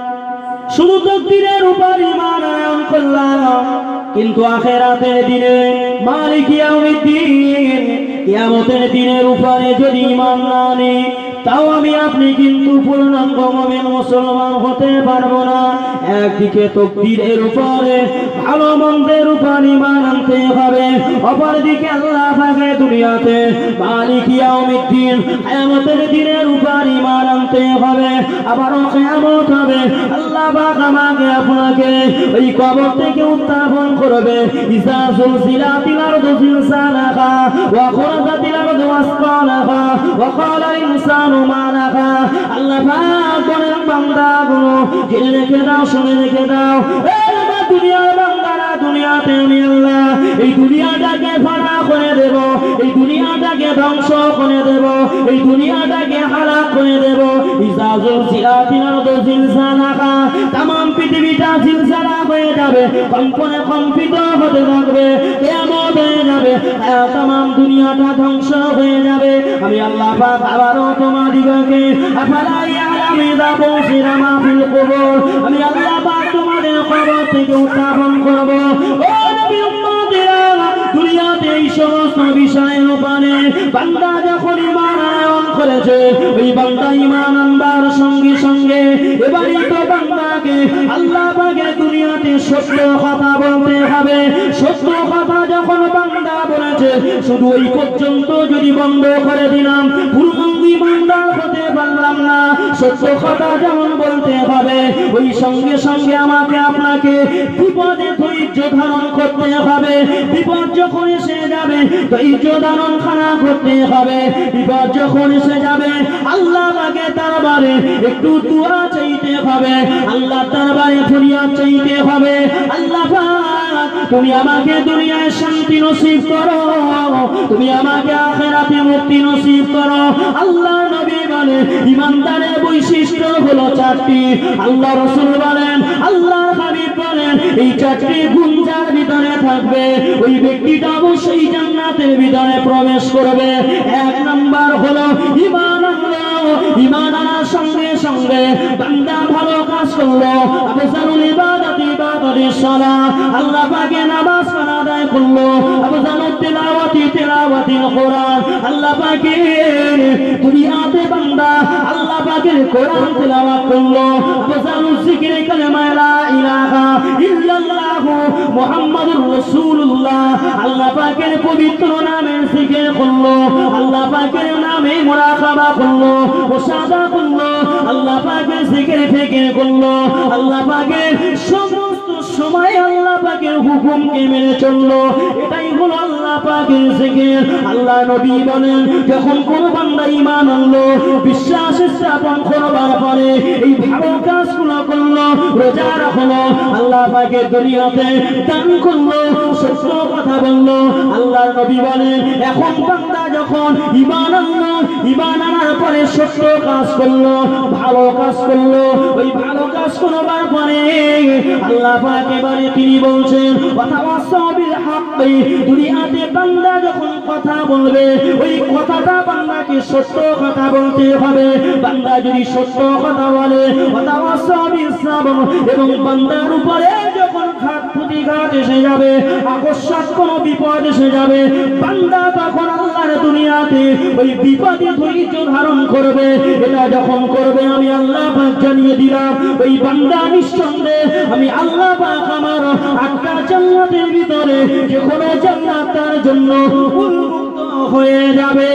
শুধু তাকদীরের উপর ঈমান আনয়ন করলাম, কিন্তু আখিরাতের দিনে মালিক ইয়াউমিদ্দিন কিয়ামতের দিনের উপরে যদি ঈমান না আনি, তাও আমি আপনি কিন্তু পূর্ণাঙ্গ মুমিন মুসলমান হতে পারবো না। একদিকে তাকদীরের উপরে ভালো মন্দের উপর ঈমান আনতে হবে, অপরদিকে আল্লাহ পাকের দুনিয়াতে মালিক ইয়াউমিদ্দিন কিয়ামতের দিনের উপর ঈমান আনতে হবে। আবারও কিয়ামত হবে, আল্লাহ পাক আমাকে আপনাকে ওই কবর থেকে উত্থাপন করবে। ইসা সুলসিলাতিল আরদু জিলসালাহা ওয়া খুরাজাতিল আরদু আসকালাহা ওয়া ক্বালা ইনসানু মা লাহা। আল্লাহ পাক বলেন বান্দাগুলো জেনে রেখে দাও, শুনে রেখে দাও, এই দুনিয়ার বান্দারা, দুনিয়াতে আমি আল্লাহ এই দুনিয়াটাকে ফানা করে দেব, এই দুনিয়াটাকে ধ্বংস করে দেব, এই দুনিয়াটাকে হালাক করে দেব। ইসা সুলসিলাতিল আরদু জিলসালাহা, तमाम পৃথিবীটা জিলজালা হয়ে যাবে, কম্পনে কম্পিত হতে থাকবে, কিয়ামত হয়ে যাবে, तमाम দুনিয়াটা ধ্বংস হয়ে যাবে। আমি আল্লাহ পাক আবারও তোমাদিগকে আফালা ইয়ালামু ইযা বুশিরা মা ফিল কুবুর, আমি আল্লাহ পাক তোমাদের কবর থেকে উত্থাপন করব। ও নবী উম্মতেরা, দুনিয়াতে এই সমস্ত বিষয়ের উপরে বান্দা যখন ঈমান আনয়ন করেছে, ওই বান্দা ঈমান আনবার সঙ্গে সঙ্গে এবারই তো বান্দাকে আল্লাহ পাকের দুনিয়াতে সত্য কথা বলতে হবে। সত্য কথা যখন বান্দা বলেছে, শুধু ওই পর্যন্ত যদি বন্ধ করে দিলাম, পূর্ণাঙ্গ ঈমানদার হতে পারলাম না। সত্য কথা যেমন বলতে হবে, ওই সঙ্গে সঙ্গে আমাকে আপনাকে বিপদে ধৈর্য ধারণ করতে হবে। বিপদ যখন এসে যাবে ধৈর্য ধারণ খানা করতে হবে। বিপদ যখন এসে যাবে আল্লাহ পাকে দরবারে একটু দোয়া চাইতে হবে, আল্লাহ দরবারে ফরিয়াদ চাইতে হবে। আল্লাহ পাক তুমি আমাকে দুনিয়ায় শান্তি নসিব করো, তুমি আমাকে আখিরাতে মুক্তি নসিব করো। আল্লাহ নবী বলেন ঈমানদারের বৈশিষ্ট্য হলো চারটি। আল্লাহ রাসূল বলেন, আল্লাহ হাবিব বলেন, এই চারটি গুণ যার ভিতরে থাকবে ওই ব্যক্তিটা অবশ্যই জান্নাতের ভিতরে প্রবেশ করবে। এক নাম্বার হলো ঈমান আনলো, ঈমান আনার সঙ্গে সঙ্গে বান্দা ভালো কাজ করলো। আফজালুল ইবাদাতি ইবাদাতুস সালাত, আল্লাহ পাকের নামাজ আদায় করলো। আফজালুত তিলাওয়াতি তিলাওয়াতিল কোরআন, আল্লাহ পাকের দুনিয়াতে বান্দা আল্লাহ পাকের কোরআন তিলাওয়াত করলো। আফজালুজ যিকরি কালিমা লা ইলাহা ইল্লাল্লাহ মুহাম্মাদুর রাসূলুল্লাহ, আল্লাহ পাকের পবিত্র নামের জিকির করলো, আল্লাহ পাকের নামে মুরাকাবা করলো, মুশাহাদা করলো, আল্লাহ পাকের জিকির ফিকির করলো, আল্লাহ পাকের সমস্ত সময় আল্লাহ পাকের হুকুমকে মেনে চললো। এটাই হলো আল্লাহ পাকের জিকির। আল্লাহ নবী বলেন, যখন কোন বান্দা ঈমান আনলো, বিশ্বাস স্থাপন করবার পরে এই ভালো কাজগুলো করলো, রোজা রাখলো, আল্লাহ পাকের দুনিয়াতে দান করলো, সত্য কথা বললো, আল্লাহ নবী বলেন এখন বান্দা যখন ঈমান আনলো, ঈমান আনার পরে সত্য কাজ করলো, ভালো কাজ করলো, ওই ভালো কাজ করবার পরে আল্লাহ পাক এবারে তিনি বলছেন ওয়াতাওয়াসাউ বিল হাক্কি, দুনিয়াতে বান্দা যখন কথা বলবে ওই কথাটা বান্দাকে সত্য কথা বলতে হবে। বান্দা যদি সত্য কথা বলে ওয়াতাওয়াসাউ বিস সাবর, এবং বান্দার উপরে যখন ঘাত প্রতিঘাত এসে যাবে, আকস্মাৎ কোনো বিপদ এসে যাবে, বান্দা তখন আল্লাহর দুনিয়াতে ওই বিপদে ধৈর্য ধারণ করবে। এটা যখন করবে আমি আল্লাহ পাক জানিয়ে দিলাম, ওই বান্দা নিঃসন্দেহে আমি আল্লাহ পাক আমার আটটা জান্নাতের ভিতরে যে কোনো জান্নাত তার জন্য উন্মুক্ত হয়ে যাবে।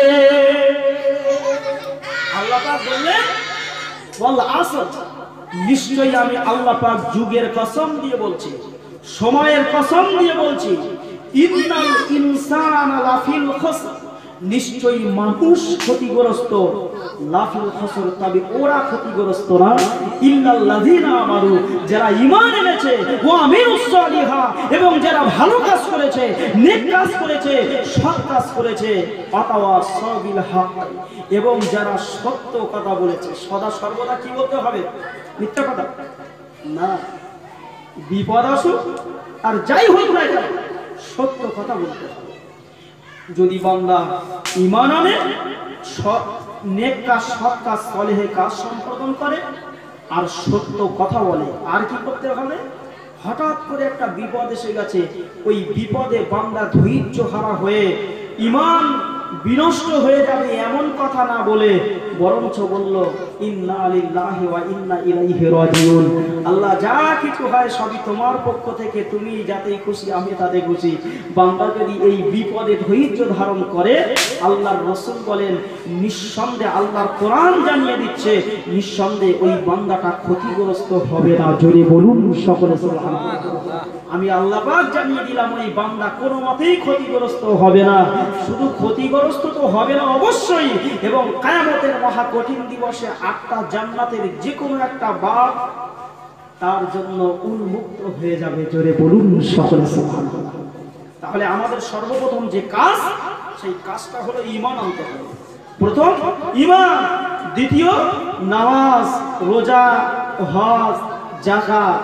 আল্লাহ পাক বললেন ওয়াল আসর, নিশ্চয়ই আমি আল্লাহ পাক যুগের কসম দিয়ে বলছি, সময়ের কসম দিয়ে বলছি, ইন্নাল ইনসানা লাফিল খুসর, নিশ্চয়ই মানুষ ক্ষতিগ্রস্ত। লাফিল খসর, তবে ওরা ক্ষতিগ্রস্ত না, ইল্লাল্লাযিনা আমানু, যারা ঈমান এনেছে, ওয়া আমিলুস সালিহা, এবং যারা ভালো কাজ করেছে, নেক কাজ করেছে, সৎ কাজ করেছে, ওয়াতাওয়াসাউ বিল হক, এবং যারা সত্য কথা বলেছে। সদা সর্বদা কি বলতে হবে? মিথ্যা কথা না। বিপদ আসুক আর যাই হোক না কেন, সত্য কথা বলতে হবে। যদি বান্দা ঈমান আনে, সৎ নেক কাজ, সৎ কাজ, সালেহ কাজ সম্পাদন করে, আর সত্য কথা বলে, আর কি করতে হবে? হঠাৎ করে একটা বিপদ এসে গেছে, ওই বিপদে বান্দা ধৈর্য হারা হয়ে ঈমান বিনষ্ট হয়ে যাবে এমন কথা না বলে, বরঞ্চ বলল ইন্না লিল্লাহি ওয়া ইন্না ইলাইহি রাজিউন, আল্লাহ যা কিছু হয় সবই তোমার পক্ষ থেকে, তুমি যাতেই খুশি আমি তাতে খুশি। বান্দা যদি এই বিপদে ধৈর্য ধারণ করে, আল্লাহর রাসূল বলেন নিঃসন্দেহে, আল্লাহর কোরআন জানিয়ে দিচ্ছে, নিঃসন্দেহে ওই বান্দাটা ক্ষতিগ্রস্ত হবে না। জোরে বলুন সকলে সুবহানাল্লাহ। আমি আল্লাহ পাক জানিয়ে দিলাম, ওই বান্দা কোনো মতেই ক্ষতিগ্রস্ত হবে না। শুধু ক্ষতিগ্রস্ত তো হবে না অবশ্যই, এবং কিয়ামতের মহা কঠিন দিবসে আটটা জান্নাতের যে কোনো একটা বাব তার জন্য উন্মুক্ত হয়ে যাবে। জোরে বলুন সকলে সুবহানাল্লাহ। তাহলে আমাদের সর্বপ্রথম যে কাজ, সেই কাজটা হলো ঈমান আনতে হবে। প্রথম ঈমান, দ্বিতীয় নামাজ, রোজা, হজ, যাকাত,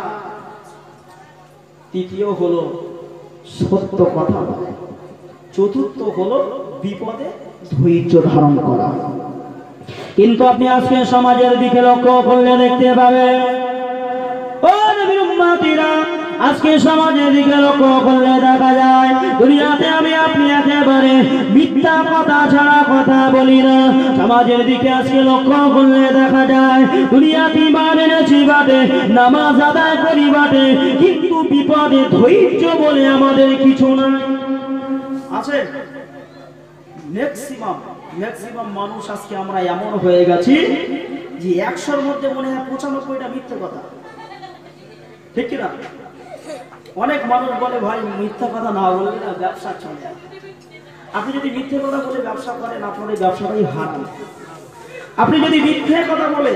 তৃতীয় হলো সত্য কথা বলা, চতুর্থ হলো বিপদে ধৈর্য ধারণ করা। কিন্তু আপনি আজকে সমাজের দিকে লক্ষ্য করলে দেখতে পাবেন, ও নবীর উম্মতিরা, আজকে সমাজের দিকে লক্ষ্য করলে দেখা যায় দুনিয়াতে আমি আপনি একেবারে মিথ্যা কথা ছাড়া কথা বলি না। সমাজের দিকে আজকে লক্ষ্য করলে দেখা যায় দুনিয়াতে ঈমান এনেছি বাটে, নামাজ আদায় করি বাটে, কিন্তু বিপদে ধৈর্য বলে আমাদের কিছু নাই। আছে ম্যাক্সিমাম ম্যাক্সিমাম মানুষ আজকে আমরা এমন হয়ে গেছি যে একশোর মধ্যে মনে হয় পঁচানব্বইটা মিথ্যা কথা, ঠিক কিনা? অনেক মানুষ বলে ভাই মিথ্যা কথা না বললে না ব্যবসা চলে। আপনি যদি মিথ্যে কথা বলে ব্যবসা করেন, আপনার এই ব্যবসাটাই হারান। আপনি যদি মিথ্যে কথা বলে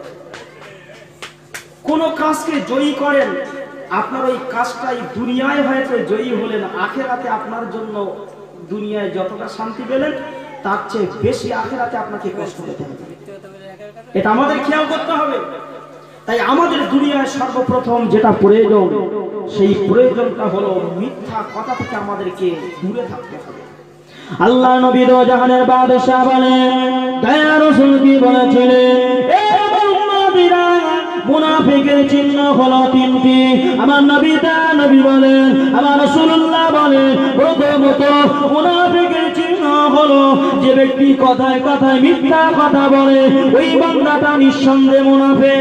কোন কাজকে জয়ী করেন, আপনার ওই কাজটাই দুনিয়ায় হয়তো জয়ী হলেন, আখেরাতে আপনার জন্য দুনিয়ায় যতটা শান্তি পেলেন তার চেয়ে বেশি আখেরাতে আপনাকে কষ্ট পেতে হবে। এটা আমাদের খেয়াল করতে হবে। তাই আমাদের দুনিয়ায় সর্বপ্রথম যেটা প্রয়োজন, সেই প্রয়োজনটা হলো মিথ্যা কথা থেকে আমাদেরকে দূরে থাকতে হবে। আল্লাহ নবী দো জাহানের বাদশা বলেন, দয়া রাসূল কি বলেছিলেন, এ উম্মতিরা, মুনাফিকের চিহ্ন হলো তিনটি। আমার নবী তা নবী বলেন, আমার রাসূলুল্লাহ বলেন, প্রথমত মুনাফিকের চিহ্ন হলো যে ব্যক্তি কথায় কথায় মিথ্যা কথা বলে, ওই বান্দাটা নিঃসন্দেহে মুনাফিক।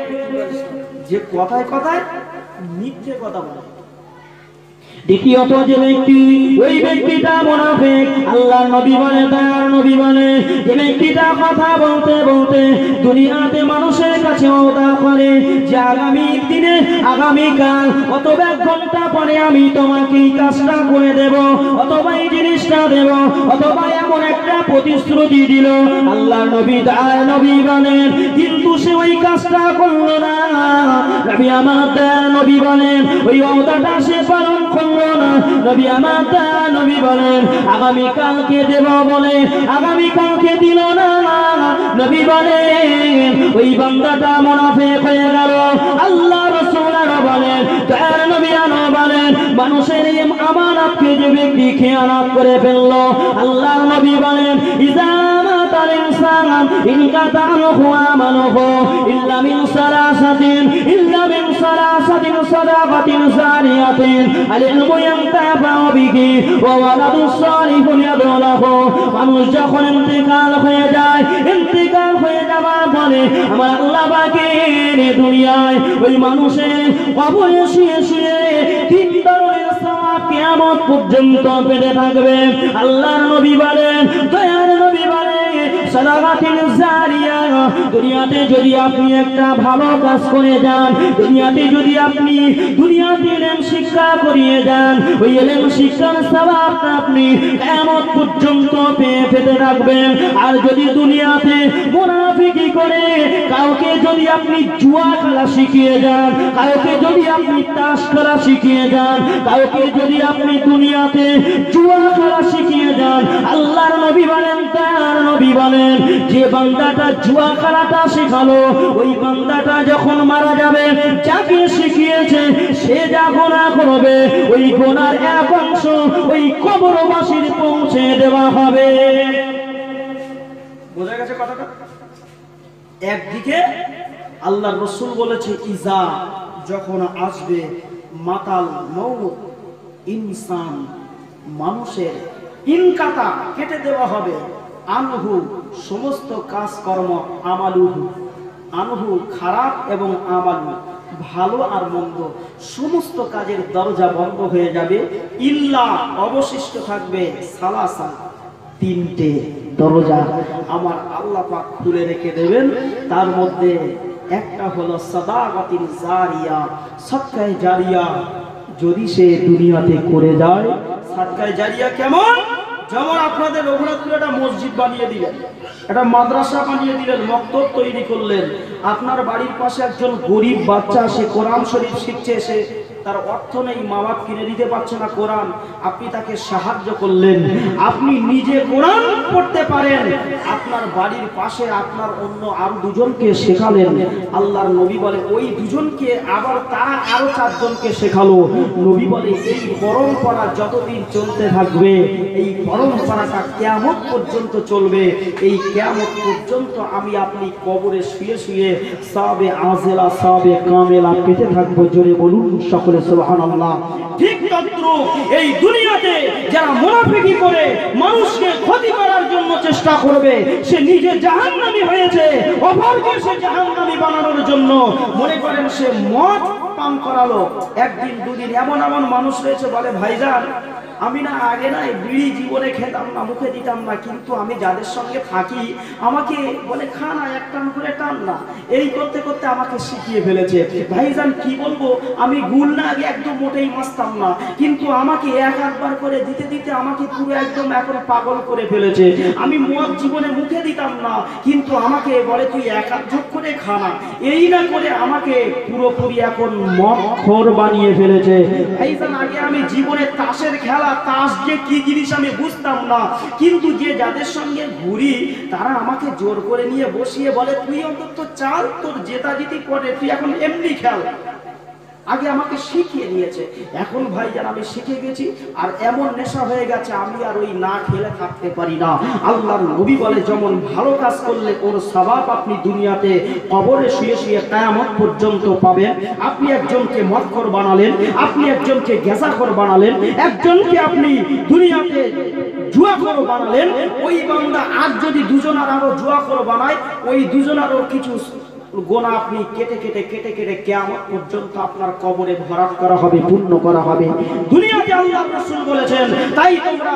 যে কথায় কথায় মিথ্যে কথা বলে। দ্বিতীয়ত যে ব্যক্তি, ওই ব্যক্তিটা মুনাফিক। আল্লাহর নবী বলে, তার নবী বলে, যে ব্যক্তিটা কথা বলতে বলতে দুনিয়াতে মানুষের কাছে ওয়াদা করে যে আগামী দিনে, আগামীকাল অথবা এক ঘন্টা পরে আমি তোমাকে এই কাজটা করে দেব, অথবা এই জিনিসটা দেব, অথবা এমন একটা প্রতিশ্রুতি দিল। আল্লাহর নবী, তার নবী বলেন, কিন্তু সে ওই কাজটা করলো না। নবী আমার তার নবী বলেন, ওই ওয়াদাটা সে পালন করলো না। নবী আমার তার নবী বলেন, আগামী কালকে দেব বলে আগামী কালকে দিল না। নবী বলেন, ওই বান্দাটা মুনাফিক হয়ে গেল। আল্লাহ রাসূল আরো বলেন, তার নবী আরো বলেন, মানুষের এই আমানতকে যে ব্যক্তি খেয়ানত করে ফেলল, আল্লাহর নবী বলেন, ইজা মাতাল ইনসান ইনকাতা আনহু আমালুহু ইল্লা মিন সালাসাতিন ইল্লা মিন সালাসাতিন সাদাকাতিন জারিয়াতিন আল-ইলমু ইয়ানতাফাউ বিহি ওয়া ওয়ালাদুস সালিহুন ইয়াদউ লাহু। মানুষ যখন ইন্তেকাল হয়ে যায়, ইন্তেকাল হয়ে যাওয়ার পরে আমার আল্লাহ পাকের দুনিয়ায় ওই মানুষের কবরে শুয়ে শুয়ে তিন ধরনের সওয়াব কিয়ামত পর্যন্ত পেতে থাকবে। আল্লাহর নবী বলেন, দয়ার নবী বলেন, সাদাকাতিন জারিয়া। দুনিয়াতে যদি আপনি একটা ভালো কাজ করে যান, দুনিয়াতে যদি আপনি দুনিয়াতে ইলম শিক্ষা করিয়ে যান, ওই ইলম শিক্ষার সওয়াবটা আপনি কিয়ামত পর্যন্ত পেয়ে পেতে থাকবেন। আর যদি দুনিয়াতে মুনাফিকি করে কাউকে যদি আপনি জুয়া খেলা শিখিয়ে যান, কাউকে যদি আপনি তাস খেলা শিখিয়ে যান, কাউকে যদি আপনি দুনিয়াতে জুয়া খেলা শিখিয়ে যান, আল্লাহর নবী বলেন, তার নবী বলেন, যে বান্দাটা জুয়া খেলাটা শেখালো ওই বান্দাটা যখন মারা যাবে, যাকে শিখিয়েছে সে যা গুনাহ করবে ওই গুনার এক অংশ ওই কবরবাসীর পৌঁছে দেওয়া হবে। বোঝা গেছে কথাটা? একদিকে আল্লাহর রাসূল বলেছে, ইজা যখন আসবে মাতাল মউত, ইনসান মানুষের ইনকাতা কেটে দেওয়া হবে, আনহু সমস্ত কাজকর্ম, আমালুহু আনহু খারাপ এবং আমালু ভালো আর মন্দ সমস্ত কাজের দরজা বন্ধ হয়ে যাবে, ইল্লা অবশিষ্ট থাকবে সালাসা তিনটে দরজা আমার আল্লাহ পাক খুলে রেখে দেবেন। তার মধ্যে একটা হলো সাদাকাতিন জারিয়া, সদকায়ে জারিয়া যদি সে দুনিয়াতে করে যায়। সদকায়ে জারিয়া কেমন? যেমন আপনাদের রঘুনাথপুরে একটা মসজিদ বানিয়ে দিলেন, একটা মাদ্রাসা বানিয়ে দিলেন, মক্তব তৈরি করলেন। আপনার বাড়ির পাশে একজন গরিব বাচ্চা, সে কোরআন শরীফ শিখছে, সে তার অর্থ নেই, মা বাপ কিনে দিতে পারছে না কোরআন, আপনি তাকে সাহায্য করলেন। আপনি নিজে কোরআন পড়তে পারেন, আপনার বাড়ির পাশে আপনার অন্য আরো দুজনকে শেখালেন। আল্লাহর নবী বলে ওই দুজনকে আবার তারা আরো চারজনকে শেখালো। নবী বলে এই পরম্পরা যতদিন চলতে থাকবে, এই পরম্পরাটা কিয়ামত পর্যন্ত চলবে। এই কিয়ামত পর্যন্ত আমি আপনি কবরে শুয়ে শুয়ে সাবে আজেলা সাবে কামেলা পেতে থাকবো। জোরে বলুন সকলে সুবহানাল্লাহ। ঠিক তদ্রুপ এই দুনিয়াতে যারা মুনাফিকি করে মানুষকে ক্ষতি করার জন্য চেষ্টা করবে, সে নিজে জাহান্নামী হয়েছে, অপরকে সে জাহান্নামী বানানোর জন্য মনে করেন সে মদ পান করালো। একদিন দুদিন এমন এমন মানুষ রয়েছে বলে, ভাইজান আমি না আগে না বিড়ি জীবনে খেতাম না, মুখে দিতাম না, কিন্তু আমি যাদের সঙ্গে থাকি আমাকে বলে খা না, এক টান করে টান না, এই করতে করতে আমাকে শিখিয়ে ফেলেছে। ভাইজান কি বলবো, আমি গুল না আগে একদম মোটেই মাসতাম না, কিন্তু আমাকে এক একবার করে দিতে দিতে আমাকে পুরো একদম এখন পাগল করে ফেলেছে। আমি মদ জীবনে মুখে দিতাম না, কিন্তু আমাকে বলে তুই এক হাত যোগ করে খা না, এই না করে আমাকে পুরোপুরি এখন মদ খোর বানিয়ে ফেলেছে। ভাইজান আগে আমি জীবনে তাসের খেলা, তাস যে কি জিনিস আমি বুঝতাম না, কিন্তু যে যাদের সঙ্গে ঘুরি তারা আমাকে জোর করে নিয়ে বসিয়ে বলে তুই অন্তত চাল, তোর জেতা জিতি পড়ে, তুই এখন এমনি খেল। আগে আমাকে শিখিয়ে নিয়েছে, এখন ভাইজান আমি শিখে গেছি, আর এমন নেশা হয়ে গেছে আমি আর ওই না খেলে থাকতে পারি না। আল্লাহর নবী বলে যেমন ভালো কাজ করলে ওর সওয়াব আপনি দুনিয়াতে কবরে শুয়ে শুয়ে কিয়ামত পর্যন্ত পাবেন। আপনি একজনকে মদখোর বানালেন, আপনি একজনকে গেজাখোর বানালেন, একজনকে আপনি দুনিয়াতে জুয়াখোর বানালেন, ওই বান্দা আর যদি দুজনার আরো জুয়াখোর বানায়, ওই দুজনারও কিছু গোনা আপনি কেটে কেটে কেটে কেটে কিয়ামত পর্যন্ত আপনার কবরে ভরাট করা হবে, পূর্ণ করা হবে। দুনিয়াতে আল্লাহর রাসূল বলেছেন তাই তোমরা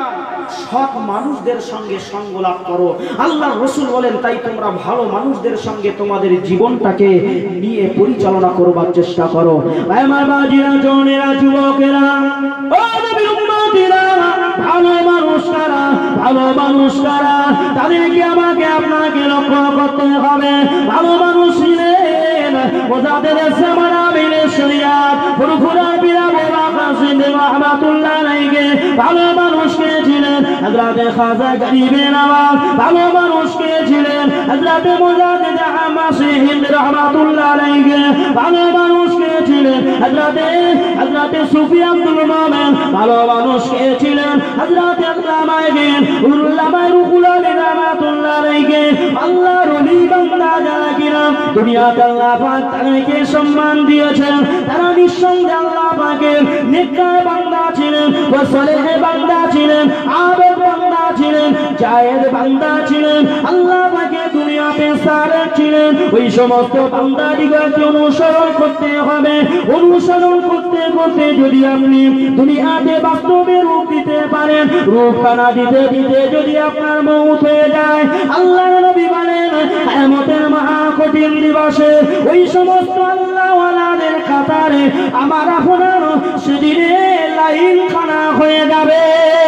সৎ মানুষদের সঙ্গে সঙ্গ লাভ করো। আল্লাহর রাসূল বলেন তাই তোমরা ভালো মানুষদের সঙ্গে তোমাদের জীবনটাকে নিয়ে পরিচালনা করবার চেষ্টা করো। আমার বাজিরা, জনেরা, যুবকেরা, ও নবীর উম্মতিরা, ভালো মানুষ কারা, ভালো মানুষ কারা, তাদেরকে আমাকে আপনাকে লক্ষ্য করতে হবে। ভালো মানুষ ছিলেন ওজাদের সামানা বিলে শরিয়াত ফুরফুরা বিরা বাবা কাসিম রহমাতুল্লাহ আলাইহি। ভালো মানুষ কে ছিলেন? হযরত খাজা গরিবে নওয়াজ। ভালো মানুষ কে ছিলেন? হযরত মুজাদ্দিদ আহমদ সিহিন্দ রহমাতুল্লাহ আলাইহি। ভালো মানুষ কে ছিলেন? হযরত হযরত সুফি আব্দুল মোমেন। ভালো মানুষ কে ছিলেন? হযরত আল্লামা ইবনে উল্লামা রুহুল আমিন রহমাতুল্লাহ আলাইহি। আল্লাহর ওলি বান্দা যারা কিনা দুনিয়াতে আল্লাহ পাক তাদেরকে সম্মান দিয়েছেন, তারা নিঃসন্দেহে আল্লাহ পাকের নেককার বান্দা ছিলেন, সালেহ বান্দা ছিলেন, আবেদ বান্দা ছিলেন, জায়েদ বান্দা ছিলেন, আল্লাহ পাকের দুনিয়াতে সালেহ ছিলেন। ওই সমস্ত বান্দাদিগকে অনুসরণ করতে হবে, অনুসরণ করতে করতে করতে যদি আপনি দুনিয়াতে বাস্তবে রূপ দিতে পারেন, রূপখানা দিতে দিতে যদি আপনার মৌত হয়ে যায়, আল্লাহর নবী বলেন কিয়ামতের মহা কঠিন দিবসে ওই সমস্ত আল্লাহওয়ালাদের কাতারে আমার আপনার সেদিনে লাইন খানা হয়ে যাবে।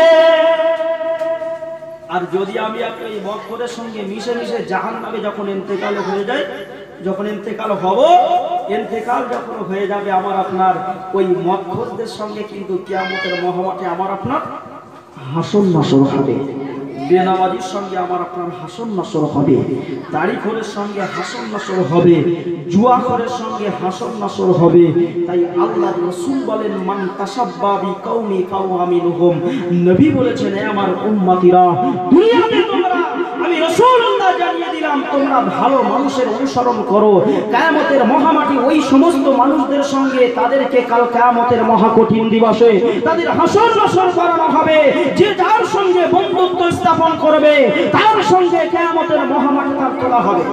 আর যদি আমি আপনি এই মক্করের সঙ্গে মিশে মিশে জাহান্নামে যখন ইন্তেকাল হয়ে যায়, যখন ইন্তেকাল হব, ইন্তেকাল যখন হয়ে যাবে আমার আপনার ওই মক্করদের সঙ্গে কিন্তু কিয়ামতের মহামাঠে আমার আপনার হাসন নাসর হবে। বেনামাজির সঙ্গে আমার আপনার হাসন নাসর হবে, দাড়িখোরের সঙ্গে হাসন নাসর হবে, জুয়াখোরের সঙ্গে হাসন নাসর হবে। তাই আল্লাহর রাসূল বলেন মান তাসাব্বা বিকাউমি ফাওয়ামিনহুম। নবী বলেছেন হে আমার উম্মতিরা, দুনিয়াতে তোমরা, আমি রাসূলুল্লাহ জানিয়ে দিলাম, তোমরা ভালো মানুষের অনুসরণ করো। কিয়ামতের মহামাটি ওই সমস্ত মানুষদের সঙ্গে তাদেরকে কাল কিয়ামতের মহা কঠিন দিবসে তাদের হাসর নাসর করানো হবে। যে যার সঙ্গে বন্ধুত্ব স্থাপন করবে তার সঙ্গে কিয়ামতের মহামাটি তার তোলা হবে।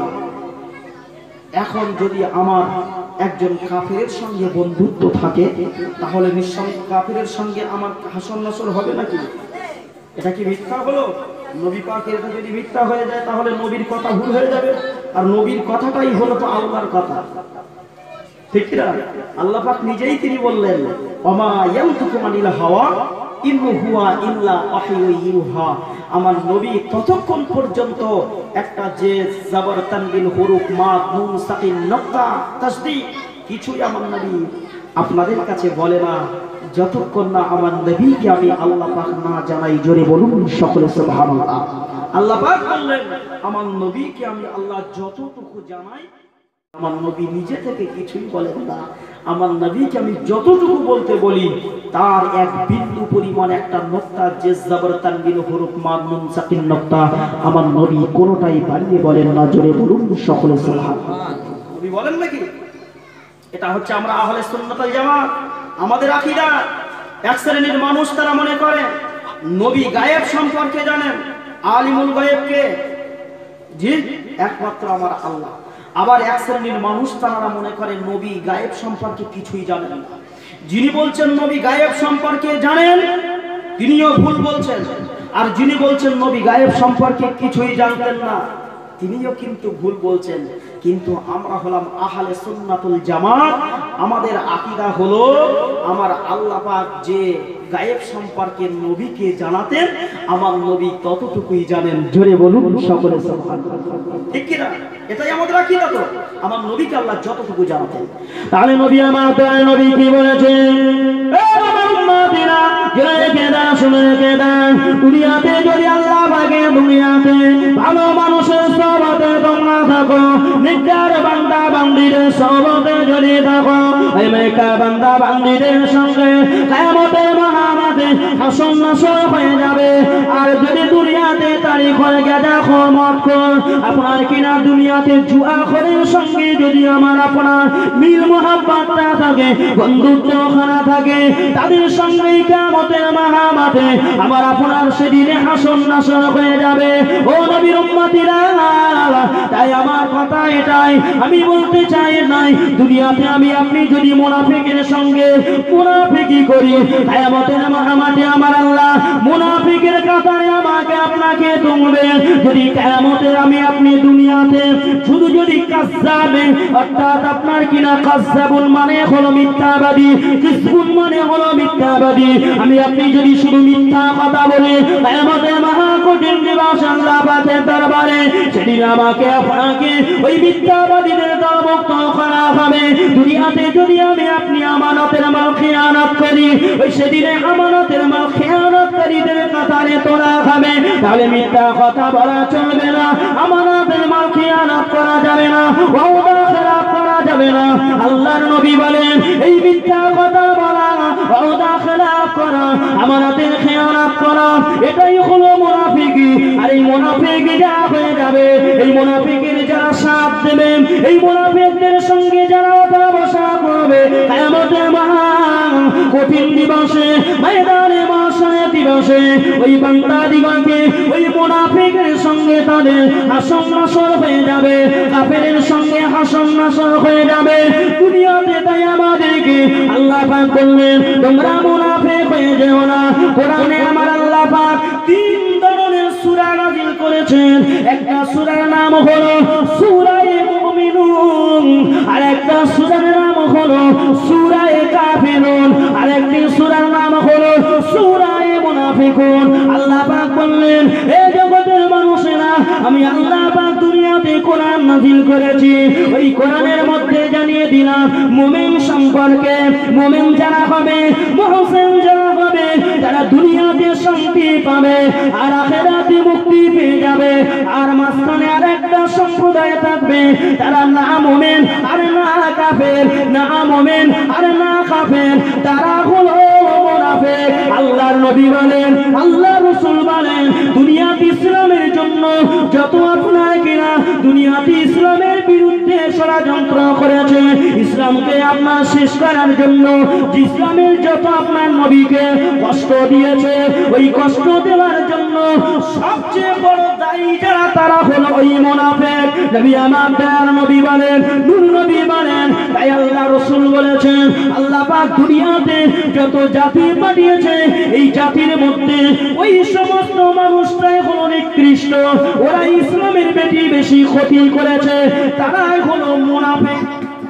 এখন যদি আমার একজন কাফিরের সঙ্গে বন্ধুত্ব থাকে, তাহলে নিঃসন্দেহে কাফিরের সঙ্গে আমার হাসর নাসর হবে নাকি? এটা কি মিথ্যা হলো? নবী পাকের এটা যদি মিথ্যা হয়ে যায় তাহলে নবীর কথা ভুল হয়ে যাবে। আর নবীর কথাটাই হলো তো আল্লাহর কথা, ঠিক না? আল্লাহ পাক নিজেই তিনি বললেন ওমা ইয়ানতুকু আনিল হাওয়া ইন হুয়া ইল্লা ওয়াহয়ু ইউহা। আমার নবী ততক্ষণ পর্যন্ত একটা যে জাবর তানবিন হুরুফ মাদ নুন সাকিন নক্তা তাসদীদ কিছুই আমার নবী আপনাদের কাছে বলে না, যতক্ষণ না আমার নবীকে আমি আল্লাহ পাক না জানাই। জোরে বলুন সকলে সুবহানাল্লাহ। আল্লাহ পাক বললেন আমার নবীকে আমি আল্লাহ যতটুকু জানাই, আমার নবী নিজে থেকে কিছুই বলেন না। আমার নবীকে আমি যতটুকু বলতে বলি তার এক বিন্দু পরিমাণ একটা নক্তা যে জাবর তানবিন হুরুফ মাদ নুন সাকিন নক্তা আমার নবী কোনোটাই বাড়িয়ে বলেন না। জোরে বলুন সকলে সুবহানাল্লাহ। নবী বলেন নাকি? এটা হচ্ছে আমরা আহলে সুন্নাত ওয়াল জামাত, আমাদের আকীদা। এক শ্রেণীর মানুষ তারা মনে করে নবী গায়েব সম্পর্কে জানেন। আলিমুল গায়েব কে? জি, একমাত্র আমার আল্লাহ। আবার এক শ্রেণীর মানুষ তারা মনে করে নবী গায়েব সম্পর্কে কিছুই জানেন না। যিনি বলছেন নবী গায়েব সম্পর্কে জানেন তিনিও ভুল বলছেন, আর যিনি বলছেন নবী গায়েব সম্পর্কে কিছুই জানতেন না তিনিও কিন্তু ভুল বলছেন। কিন্তু আমরা হলাম আহলে সুন্নাতুল জামাত, আমাদের আকীদা হলো আমার আল্লাহ পাক যে গায়েব সম্পর্কে নবীকে জানাতেন আমার নবী ততটুকুই জানেন। জোরে বলুন সকলে সুবহানাল্লাহ, ঠিক কি না? এটাই আমাদের আকীদা। তো আমার নবীকে আল্লাহ যতটুকু জানাতেন। তাহলে নবী আমার দয়ার নবী কি বলেছেন? এ আমার উম্মতিরা জেনে রেখে দাও, শুনে রেখে দাও, দুনিয়াতে যদি আল্লাহ পাকের দুনিয়াতে ভালো মানুষের সহবতে তোমরা থাকো, নেককার বান্দা বান্দীদের সহবতে যদি থাকো, এই নেককার বান্দা বান্দীদের সঙ্গে কিয়ামতের মহামাঠে হাসর নাসর হয়ে যাবে। আর যদি দুনিয়াতে তারিখ হয়ে গেছে মত কর আপনার কিনা দুনিয়াতে জুয়াখোরের সঙ্গে যদি আমার আপনার মিল মোহাব্বতটা থাকে, বন্ধুত্ব খানা থাকে, তাদের সঙ্গে কিয়ামতের মহামাঠে আমার আপনার সেদিনে হাসর নাসর হয়ে যাবে। ও নবীর উম্মতিরা, তাই আমার কথা এটাই আমি বলতে চাই নাই, দুনিয়াতে আমি আপনি যদি মুনাফিকের সঙ্গে মুনাফিকি করি, কিয়ামতের মহামাঠে আমার আল্লাহ মুনাফিকের কাতারে আমাকে আপনাকে তুলবে। যদি কিয়ামতে আমি আপনি দুনিয়াতে শুধু যদি কাযযাবে, অর্থাৎ আপনার কিনা কাযযাবুল মানে হলো মিথ্যাবাদী, কিসবুল মানে হলো মিথ্যাবাদী, আমি আপনি যদি শুধু মিথ্যা কথা বলি, কিয়ামতের মহা কঠিন দিবস আল্লাহ পাকের দরবারে সেদিন আমাকে আপনাকে ওই মিথ্যাবাদীদের দলমুক্ত করা হবে। দুনিয়াতে যদি আমি আপনি আমানতের মাল খেয়ানত করি, ওই সেদিনে আমানতের মাল খেয়ানতকারীদের কাতারে তোলা হবে। তাহলে মিথ্যা কথা বলা চলবে না, আমানতের মাল খেয়ানত করা যাবে না, ওয়াদা খেলাফ করা যাবে না। আল্লাহর নবী বলেন এই মিথ্যা কথা বলা, ওয়াদা খেলাফ করা, আমানতের খেয়ানত করা, এটাই হলো মুনাফিকি। আর এই মুনাফিকি যা হয়ে যাবে, এই মুনাফিকের যারা সাথ দেবে, এই মুনাফিকদের সঙ্গে যারা ওঠা বসা করবে, কিয়ামতের মহা কঠিন দিবসে ময়দানে মাশারে দিবসে ওই বান্দা দিগকে ওই মুনাফিকের সঙ্গে তাদের হাসর নাসর হয়ে যাবে, কাফেরের সঙ্গে হাসর নাসর হয়ে যাবে দুনিয়াতে। তাই আমাদেরকে আল্লাহ পাক বললেন তোমরা মুনাফিক হয়ে যেও না। কোরআনে আমার আল্লাহ পাক তিন ধরনের সূরা নাযিল করেছেন। একটা সূরার নাম হলো সূরা মুমিনুন, আর একটা সূরার নাম হলো সূরা কাফিরুন, আর একটি সূরার নাম হলো সূরা মুনাফিকুন। আল্লাহ পাক বললেন হে জগতের মানুষেরা, আমি আল্লাহ পাক দুনিয়াতে কোরআন নাযিল করেছি। ওই কোরআনের মধ্যে জানিয়ে দিলাম মুমিন সম্পর্কে। মুমিন যারা হবে, মুহসিন যারা হবে, যারা দুনিয়াতে শান্তি পাবে আর আখিরাতে মুক্তি পেয়ে যাবে। আর মাঝখানে আরেকটা সম্প্রদায় থাকবে, তারা না মুমিন আর না কাফের, না মুমিন আর না কাফের, তারা হলো মুনাফিক। আল্লাহর নবী বলেন, আল্লাহ রাসূল বলেন, দুনিয়াতে ইসলামের জন্য যত আপনার কিনা দুনিয়াতে ইসলামের বিরুদ্ধে ষড়যন্ত্র করেছে, ইসলামকে আপনার শেষ করার জন্য, ইসলামের যত আপনার নবীকে কষ্ট দিয়েছে, ওই কষ্ট দেওয়ার জন্য সবচেয়ে বড় দায়ী যারা তারা হলো ওই মুনাফিক। নবী আমার দয়ার নবী বলেন, নূর নবী বলেন, তাই আল্লাহ রাসূল বলেছেন আল্লাহ পাক দুনিয়াতে যত জাতি পাঠিয়েছে এই জাতির মধ্যে ওই সমস্ত মানুষটাই হলো নিকৃষ্ট, ওরা ইসলামের বেশি বেশি ক্ষতি করেছে, তারাই হলো মুনাফিক।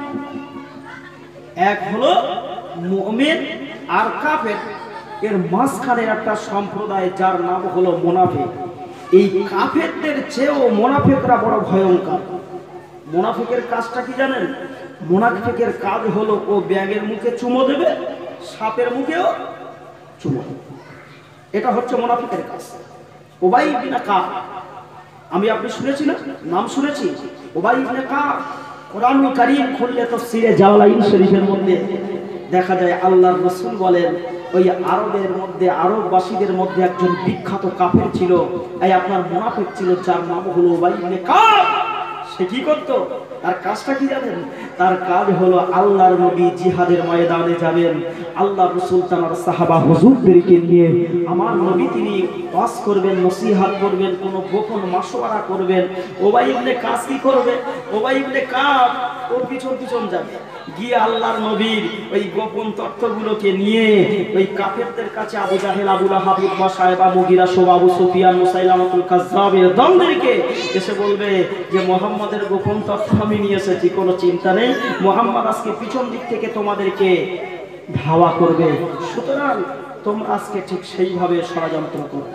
এক হলো মুমিন আর কাফের, এর মাঝখানে একটা সম্প্রদায় যার নাম হলো মুনাফিক। এই কাফেরদের চেয়েও মুনাফিকরা বড় ভয়ঙ্কর। মুনাফিকের কাজটা কি জানেন? মুনাফিকের কাজ হলো ও ব্যাঙের মুখে চুমো দেবে, সাপের মুখেও চুমো দেবে। এটা হচ্ছে মুনাফিকের কাজ। উবাই ইবনে কাব, আমি আপনি শুনেছিলেন, নাম শুনেছি উবাই ইবনে কাব। কোরআনুল কারীম খুললে তাফসীরে জালালাইন শরীফের মধ্যে দেখা যায় আল্লাহর রাসূল বলেন ওই আরবের মধ্যে, আরববাসীদের মধ্যে একজন বিখ্যাত কাফের ছিল, এই আপনার মুনাফিক ছিল, যার নাম হলো উবাই ইবনে কাব। সে কি করতো? তার কাজটা কি জানেন? তার কাজ হলো আল্লাহর নবী জিহাদের ময়দানে যাবেন, আল্লাহ রাসূল তার সাহাবা হুজুরদেরকে নিয়ে আমার নবী তিনি ওয়াজ করবেন, নসিহত করবেন, কোনো গোপন মাশওয়ারা করবেন। উবাই ইবনে কাব কি করবে? উবাই ইবনে কাব ওর পিছন পিছন যাবে, গিয়ে আল্লাহর নবীর ওই গোপন তথ্যগুলোকে নিয়ে ওই কাফেরদের কাছে Abu Jahl, Abu Lahab, Utba, Shaiba, Mughira, Shuba, Abu Sufian, মুসাইলামাতুল কাজ্জাবের দলদেরকে এসে বলবে যে মুহাম্মাদের গোপন তথ্য আমি নিয়ে এসেছি, কোনো চিন্তা নেই, মুহাম্মদ আজকে পিছন দিক থেকে তোমাদেরকে ধাওয়া করবে, সুতরাং তোমরা আজকে ঠিক সেইভাবে ষড়যন্ত্র করবে।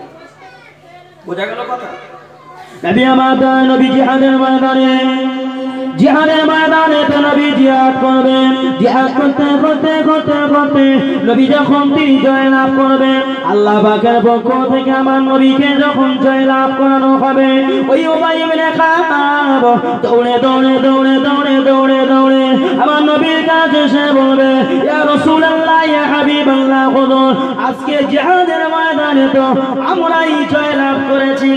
বোঝা গেল কথা? নবী আমাদের নবী জিহাদের ময়দানে, জিহাদের ময়দানে তো নবী জিহাদ করবেন। জিহাদ করতে করতে করতে করতে নবী যখন তিনি জয় লাভ করবেন, আল্লাহ পাকের পক্ষ থেকে আমার নবীকে যখন জয় লাভ করানো হবে, ওই উবাই ইবনে কাব দৌড়ে দৌড়ে দৌড়ে দৌড়ে দৌড়ে দৌড়ে আমার নবীর কাছে এসে বলবে, ইয়া রাসূলুল্লাহ, ইয়া হাবিবাল্লাহ, হুজুর আজকে জিহাদের ময়দানে তো আমরাই জয় লাভ করেছি।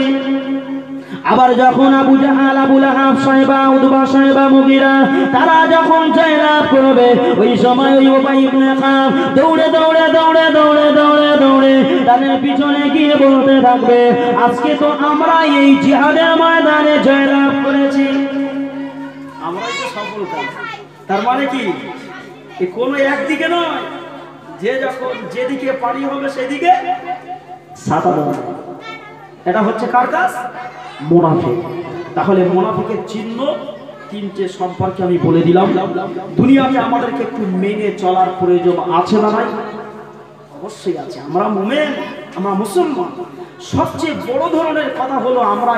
আবার যখন Abu Jahl, Abu Lahab, Shaiba, Utba, Shaiba, Mughira তারা যখন জয়লাভ করবে, ওই সময় ওই উবাই ইবনে কাব দৌড়ে দৌড়ে দৌড়ে দৌড়ে দৌড়ে দৌড়ে তাদের পিছনে গিয়ে বলতে থাকবে, আজকে তো আমরা এই জিহাদের ময়দানে জয়লাভ করেছি, আমরাই তো সফল কাজ। তার মানে কি কোনো একদিকে নয়, যে যখন যেদিকে পারি হবে সেদিকে ছাতা দেওয়া। এটা হচ্ছে কার কাজ? মুনাফিক। তাহলে মুনাফিকের চিহ্ন তিনটে সম্পর্কে আমি বলে দিলাম। দুনিয়াতে আমাদেরকে একটু মেনে চলার প্রয়োজন আছে না নাই? অবশ্যই আছে। আমরা মুমিন, আমরা মুসলমান। সবচেয়ে বড় ধরনের কথা হলো আমরা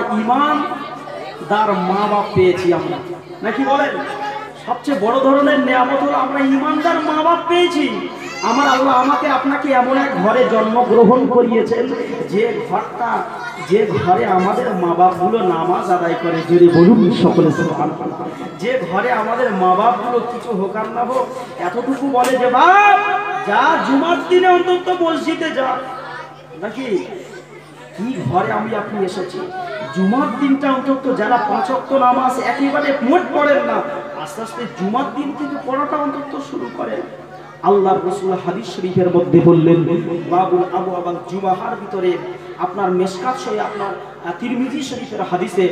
ঈমানদার মা বাপ পেয়েছি আমরা, নাকি বলেন? সবচেয়ে বড় ধরনের নিয়ামত হলো আমরা ঈমানদার মা বাপ পেয়েছি। আমার আল্লাহ আমাকে আপনাকে এমন এক ঘরে জন্মগ্রহণ করিয়েছেন যে ঘরটা, যে ঘরে আমাদের মা বাপগুলো নামাজ আদায় করে, জোরে বলুন সকলে সুবহানাল্লাহ। যে ঘরে আমাদের মা বাপগুলো কিছু হোক আর না হোক এতটুকু বলে যে বাপ যা জুমার দিনে অন্তত মসজিদে যা, নাকি কি ঘরে আমি আপনি এসেছি। জুমার দিনটা অন্তত যারা পাঁচ ওয়াক্ত নামাজ একেবারে মোট পড়েন না, আস্তে আস্তে জুমার দিন থেকে পড়াটা অন্তত শুরু করেন। আল্লাহর রাসূল হাদিস শরীফের মধ্যে বললেন, বাবুল আবওয়াবাল জুমাহার ভিতরে আপনার মিশকাত শরীফ, আপনার তিরমিজি শরীফের হাদিসে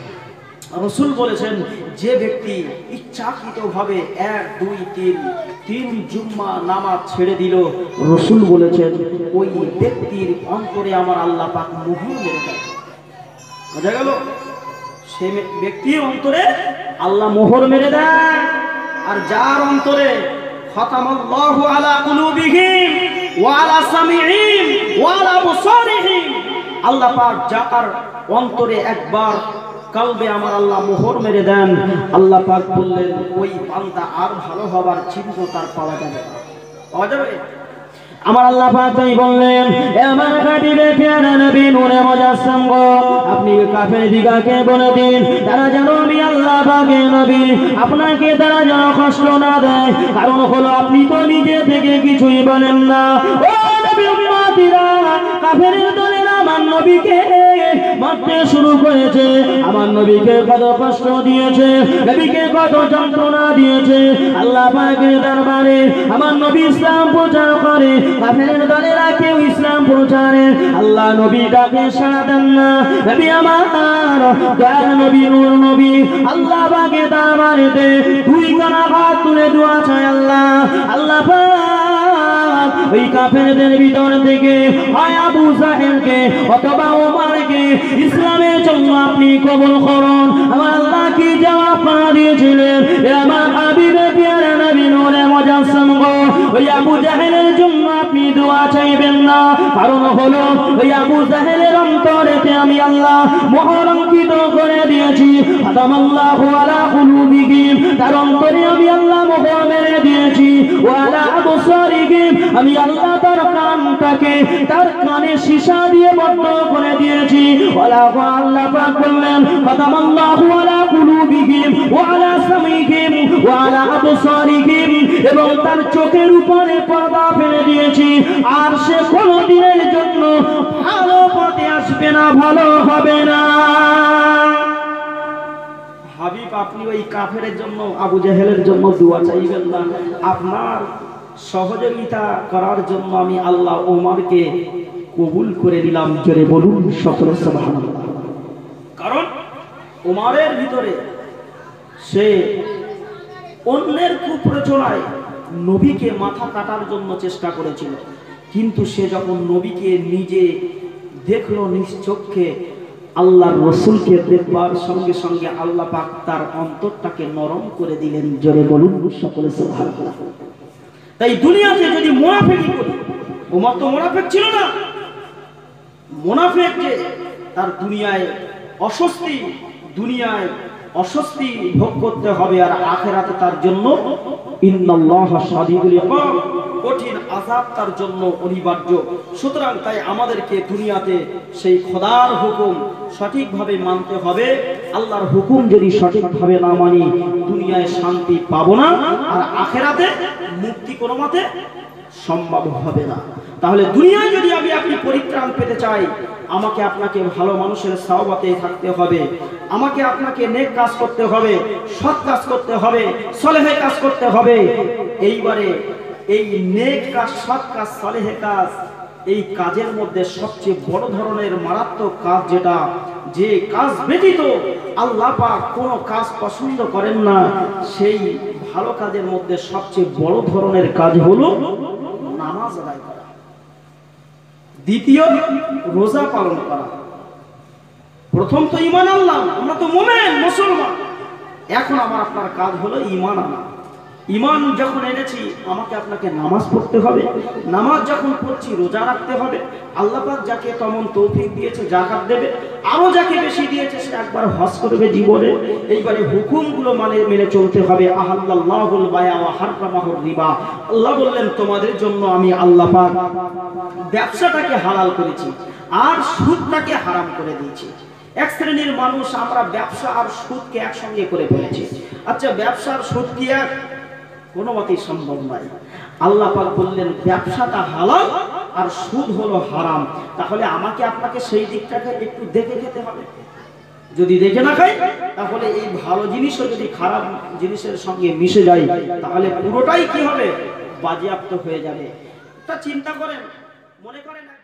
রাসূল বলেছেন, যে ব্যক্তি ইচ্ছাকৃতভাবে এক দুই তিন তিন জুম্মা নামাজ ছেড়ে দিল, রাসূল বলেছেন ওই ব্যক্তির অন্তরে আমার আল্লাহ পাক মোহর মেরে দেয়। বোঝা গেল? সে ব্যক্তির অন্তরে আল্লাহ মোহর মেরে দেয়। আর যার অন্তরে খাতামাল্লাহু আলা কুলুবিহিম ওয়া আলা সামিইহিম ওয়া আলা আবসারিহিম, আল্লাহ পাক যার অন্তরে একবার কালবে আমার আল্লাহ মোহর মেরে দেন, আল্লাহ পাক বললেন ওই বান্দা আর ভালো হবার চিহ্ন তার পাওয়া যাবে না। পাওয়া যাবে? আমার আল্লাহ পাক তাই বললেন, এ আমার খাঁটিবে প্যারা নবী নূরে মুজাসসাম গো, আপনি কাফের দিগাকে বলে দিন তারা যেন আমি আল্লাহ পাকের নবী, আপনাকে তারা যেন কষ্ট না দেয়, কারণ হলো আপনি তো নিজে থেকে কিছুই বলেন না। ও নবী উম্মতিরা, কাফেরের দলের আমার নবীকে মারতে শুরু করেছে, আমার নবীকে কত কষ্ট দিয়েছে, নবীকে কত যন্ত্রণা দিয়েছে। আল্লাহ পাকের দরবারে আমার নবী ইসলাম প্রচার করে, কাফেরের দলেরা কেউ ইসলাম প্রচারে আল্লাহ নবী ডাকে সাড়া দেন না। নবী আমার দয়ার নবী নূর নবী আল্লাহ পাকের দরবারেতে দুই কানা হাত তুলে দোয়া চায় আল্লাহ, আল্লাহ পাক ওই কাফেরদের ভিতর থেকে হয় আবু জাহেলকে অথবা ওমরকে ইসলামের জন্য আপনি কবুল করুন। আমার আল্লাহ কি জবাব দিয়েছিলেন, আমার হাবিবে প্যারা নবী নূরে মুজাসসাম গো, ওই আবু জাহেলের জন্য আপনি দোয়া চাইবেন না, কারণ হলো ওই আবু জাহেলের অন্তরেতে আমি আল্লাহ মোহর অঙ্কিত করে দিয়েছি। খাতামাল্লাহু আলা কুলুবিহিম, তার অন্তরে আমি আল্লাহ মোহর মেরে দিয়েছি। ওয়া আলা আবসারিহিম, আমি আল্লাহ তার কানটাকে তার কানে সীসা দিয়ে বন্ধ করে দিয়েছি। ওয়ালা আল্লাহ পাক বললেন, খাতামাল্লাহু আলা কুলুবিহিম ওয়া আলা সামিইহিম ওয়া আলা আবসারিহিম, এবং তার চোখের উপরে পর্দা ফেলে দিয়েছি, আর সে কোনদিনের জন্য ভালো পথে আসবে না, ভালো হবে না। হাবিব, আপনি ওই কাফেরের জন্য, আবু জাহেলের জন্য দোয়া চাইবেন না, আপনার সহযোগিতা করার জন্য আমি আল্লাহ ওমরকে কবুল করে দিলাম। জোরে বলুন সকলে সুবহানাল্লাহ। কারণ ওমরের ভিতরে সে অন্যের কুপ্রচনায় নবীকে মাথা কাটার জন্য চেষ্টা করেছিল, কিন্তু সে যখন নবীকে নিজে দেখলো নিজ চোখে, আল্লাহর রাসূলকে দেখবার সঙ্গে সঙ্গে আল্লাহ পাক তার অন্তরটাকে নরম করে দিলেন। জোরে বলুন সকলে সুবহানাল্লাহ। তাই দুনিয়াতে যদি মুনাফিকি করি, ওমর তো মুনাফিক ছিল না, মুনাফিক যে তার দুনিয়ায় অস্বস্তি, দুনিয়ায় অস্বস্তি ভোগ করতে হবে, আর আখিরাতে তার জন্য ইন্নাল্লাহা শাদীদুল ইকাব, কঠিন আযাব তার জন্য অনিবার্য। সুতরাং তাই আমাদেরকে দুনিয়াতে সেই খোদার হুকুম সঠিকভাবে মানতে হবে। আল্লাহর হুকুম যদি সঠিকভাবে না মানি, দুনিয়ায় শান্তি পাবো না, আর আখিরাতে মুক্তি কোনো মতে সম্ভব হবে না। তাহলে দুনিয়ায় যদি আমি আপনি পরিত্রাণ পেতে চাই, আমাকে আপনাকে ভালো মানুষের সহবতে থাকতে হবে, আমাকে আপনাকে নেক কাজ করতে হবে, সৎ কাজ করতে হবে, সলেহে কাজ করতে হবে। এইবারে এই নেক কাজ, সৎ কাজ, সলেহে কাজ, এই কাজের মধ্যে সবচেয়ে বড় ধরনের মারাত্মক কাজ যেটা, যে কাজ ব্যতীত আল্লাহ পাক কোনো কাজ পছন্দ করেন না, সেই ভালো কাজের মধ্যে সবচেয়ে বড় ধরনের কাজ হলো নামাজ আদায় করা, দ্বিতীয় রোজা পালন করা। প্রথম তো ঈমান আনলাম, আমরা তো মুমিন মুসলমান, এখন আমার আপনার কাজ হলো ঈমান আনা। ঈমান যখন এনেছি, আমাকে আপনাকে নামাজ পড়তে হবে, নামাজ যখন পড়ছি রোজা রাখতে হবে। আল্লাহ পাক যাকে তেমন তৌফিক দিয়েছে যাকাত দেবে, আরো যাকে বেশি দিয়েছে সে একবার হজ করবে জীবনে। এইবারে হুকুমগুলো মানে মেনে চলতে হবে। আহাল্লাল্লাহুল বায়া ওয়া হারামাহুর রিবা, আল্লাহ বললেন তোমাদের জন্য আমি আল্লাহ পাক ব্যবসাটাকে হালাল করেছি আর সুদটাকে হারাম করে দিয়েছি। এক শ্রেণীর মানুষ আমরা ব্যবসা আর সুদকে একসঙ্গে করে ফেলেছি। আচ্ছা, ব্যবসা আর সুদ কি এক? কোনো মতেই সম্ভব নয়। আল্লাহ পাক বললেন ব্যবসাটা হালাল আর সুদ হলো হারাম। তাহলে আমাকে আপনাকে সেই দিকটাকে একটু দেখে খেতে হবে। যদি দেখে না খাই, তাহলে এই ভালো জিনিসও যদি খারাপ জিনিসের সঙ্গে মিশে যায়, তাহলে পুরোটাই কি হবে? বাজেয়াপ্ত হয়ে যাবে। তা চিন্তা করেন, মনে করেন